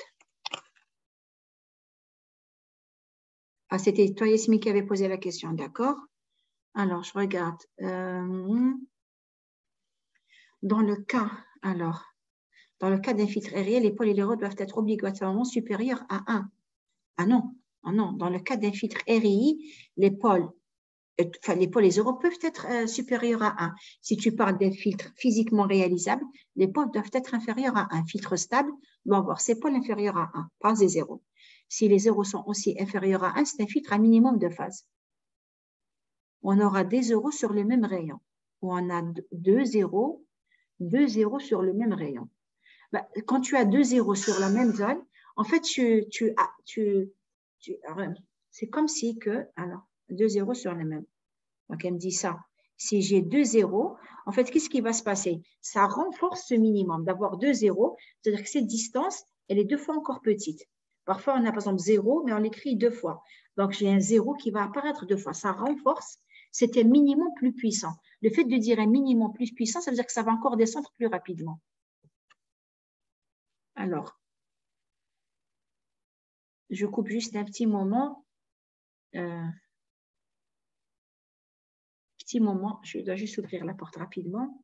Ah, c'était toi, Yasmine, qui avait posé la question, d'accord? Alors, je regarde. Euh, dans le cas, alors, Dans le cas d'un filtre aérien, les pôles et les rho doivent être obligatoirement supérieurs à un. Ah non, ah non. Dans le cas d'un filtre R I I, les pôles, enfin, les pôles et les rho peuvent être euh, supérieurs à un. Si tu parles d'un filtre physiquement réalisable, les pôles doivent être inférieurs à un. Filtre stable doit avoir ses pôles inférieurs à un, pas des zéros. Si les zéros sont aussi inférieurs à un, c'est un filtre à minimum de phase. On aura des zéros sur le même rayon. Ou on a deux zéros, deux zéros sur le même rayon. Ben, quand tu as deux zéros sur la même zone, en fait, tu, tu, tu, tu, c'est comme si que, alors, deux zéros sur le même. Donc, elle me dit ça. Si j'ai deux zéros, en fait, qu'est-ce qui va se passer? Ça renforce ce minimum d'avoir deux zéros, c'est-à-dire que cette distance, elle est deux fois encore petite. Parfois, on a par exemple zéro, mais on l'écrit deux fois. Donc, j'ai un zéro qui va apparaître deux fois. Ça renforce, c'est un minimum plus puissant. Le fait de dire un minimum plus puissant, ça veut dire que ça va encore descendre plus rapidement. Alors, je coupe juste un petit moment. Euh, petit moment, je dois juste ouvrir la porte rapidement.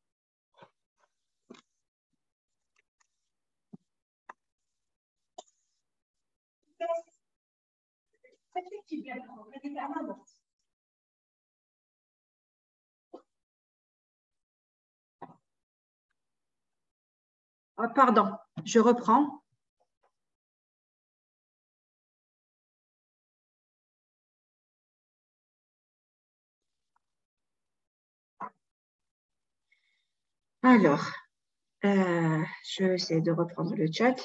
Oh, pardon, je reprends. Alors, euh, je vais essayer de reprendre le chat.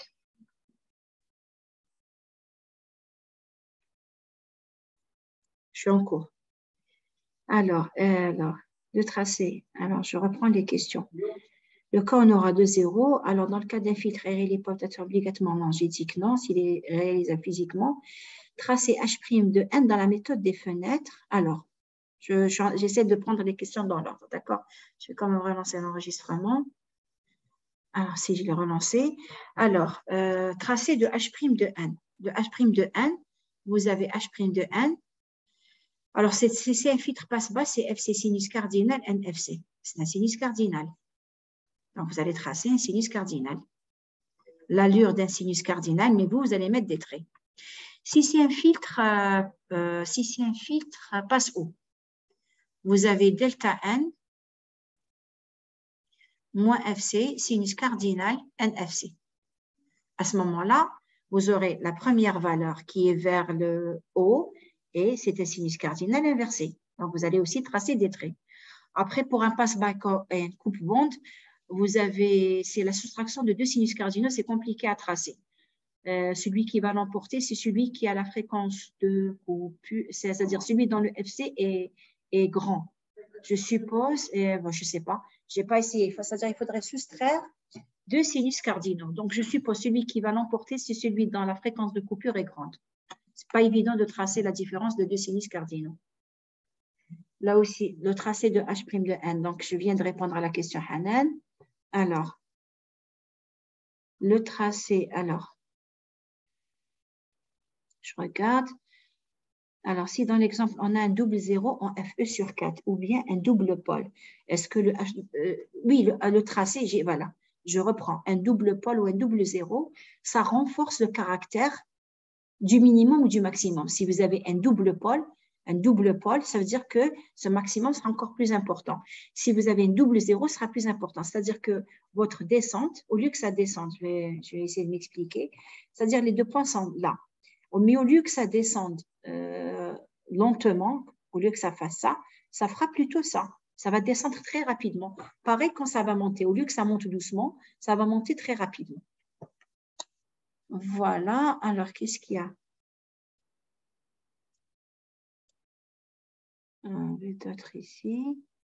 Je suis en cours. Alors, euh, alors, le tracé. Alors, je reprends les questions. Le cas, on aura deux zéros. Alors, dans le cas d'un filtre aéré, les peuvent être obligatoirement longétique, non, s'il est réalisable physiquement. Tracé H' de n dans la méthode des fenêtres. Alors, je, je, j'essaie de prendre les questions dans l'ordre, d'accord? Je vais quand même relancer l'enregistrement. Alors, si je l'ai relancé. Alors, euh, tracé de H' de n. De H' de n, vous avez H' de n. Alors, c'est, c'est un filtre passe-bas, c'est F C sinus cardinal, N F C. C'est un sinus cardinal. Donc, vous allez tracer un sinus cardinal. L'allure d'un sinus cardinal, mais vous, vous allez mettre des traits. Si c'est un filtre, euh, euh, si c'est un filtre euh, passe-haut, vous avez delta N moins F C, sinus cardinal, N F C. À ce moment-là, vous aurez la première valeur qui est vers le haut et c'est un sinus cardinal inversé. Donc, vous allez aussi tracer des traits. Après, pour un passe-bas et une coupe-bande, vous avez, c'est la soustraction de deux sinus cardinaux, c'est compliqué à tracer. Euh, celui qui va l'emporter, c'est celui qui a la fréquence de coupure, c'est-à-dire celui dont le F C est, est grand. Je suppose, et bon, je ne sais pas, je n'ai pas essayé, c'est-à-dire qu'il faudrait soustraire deux sinus cardinaux. Donc, je suppose celui qui va l'emporter, c'est celui dont la fréquence de coupure est grande. Ce n'est pas évident de tracer la différence de deux sinus cardinaux. Là aussi, le tracé de H' de n. Donc, je viens de répondre à la question Hanan. Alors, le tracé, alors, je regarde. Alors, si dans l'exemple, on a un double zéro en F E sur quatre ou bien un double pôle, est-ce que le H, euh, oui, le, le tracé, j'ai, voilà, je reprends un double pôle ou un double zéro, ça renforce le caractère du minimum ou du maximum. Si vous avez un double pôle, un double pôle, ça veut dire que ce maximum sera encore plus important. Si vous avez un double zéro, ce sera plus important. C'est-à-dire que votre descente, au lieu que ça descende, je vais, je vais essayer de m'expliquer, c'est-à-dire les deux points sont là. Mais au lieu que ça descende euh, lentement, au lieu que ça fasse ça, ça fera plutôt ça. Ça va descendre très rapidement. Pareil quand ça va monter. Au lieu que ça monte doucement, ça va monter très rapidement. Voilà. Alors, qu'est-ce qu'il y a? D'autres ici.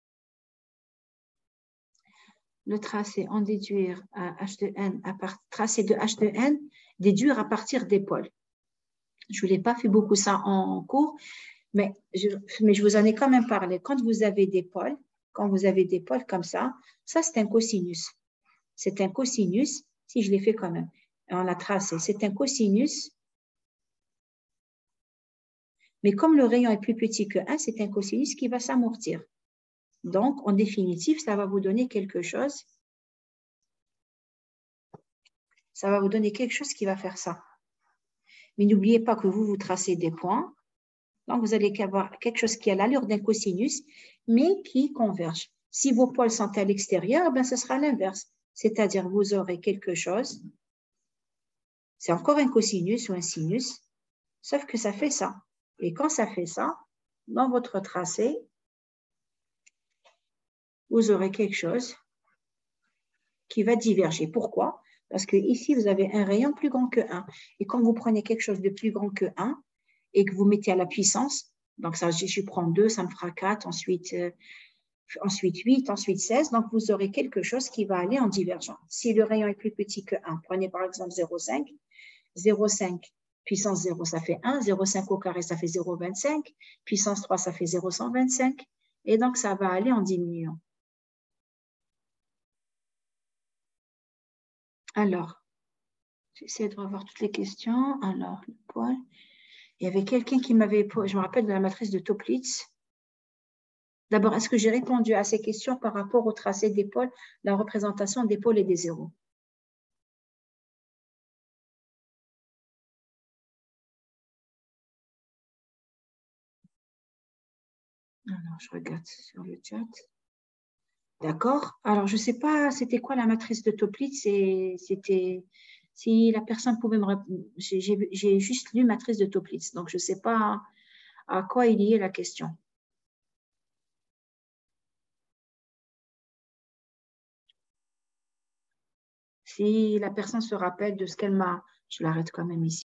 Le tracé en déduire à H de n, à part, tracé de H de n, déduire à partir des pôles. Je ne vous ai pas fait beaucoup ça en cours, mais je, mais je vous en ai quand même parlé. Quand vous avez des pôles, quand vous avez des pôles comme ça, ça c'est un cosinus. C'est un cosinus, si je l'ai fait quand même, on l'a tracé, c'est un cosinus. Mais comme le rayon est plus petit que un, c'est un cosinus qui va s'amortir. Donc, en définitive, ça va vous donner quelque chose ça va vous donner quelque chose qui va faire ça. Mais n'oubliez pas que vous, vous tracez des points. Donc, vous allez avoir quelque chose qui a l'allure d'un cosinus, mais qui converge. Si vos pôles sont à l'extérieur, ben, ce sera l'inverse. C'est-à-dire, vous aurez quelque chose, c'est encore un cosinus ou un sinus, sauf que ça fait ça. Et quand ça fait ça, dans votre tracé, vous aurez quelque chose qui va diverger. Pourquoi? Parce que ici, vous avez un rayon plus grand que un. Et quand vous prenez quelque chose de plus grand que un et que vous mettez à la puissance, donc ça, je prends deux, ça me fera quatre, ensuite, euh, ensuite huit, ensuite seize. Donc, vous aurez quelque chose qui va aller en divergent. Si le rayon est plus petit que un, prenez par exemple zéro virgule cinq. zéro virgule cinq puissance zéro, ça fait un. zéro virgule cinq au carré, ça fait zéro virgule vingt-cinq. Puissance trois, ça fait zéro virgule cent vingt-cinq. Et donc, ça va aller en diminuant. Alors, j'essaie de revoir toutes les questions. Alors, le poil. Il y avait quelqu'un qui m'avait, je me rappelle de la matrice de Toeplitz. D'abord, est-ce que j'ai répondu à ces questions par rapport au tracé des pôles, la représentation des pôles et des zéros? Alors, je regarde sur le chat. D'accord. Alors, je ne sais pas, c'était quoi la matrice de Toeplitz? C'était, si la personne pouvait me répondre. J'ai juste lu matrice de Toeplitz, donc je ne sais pas à quoi est liée la question. Si la personne se rappelle de ce qu'elle m'a, je l'arrête quand même ici.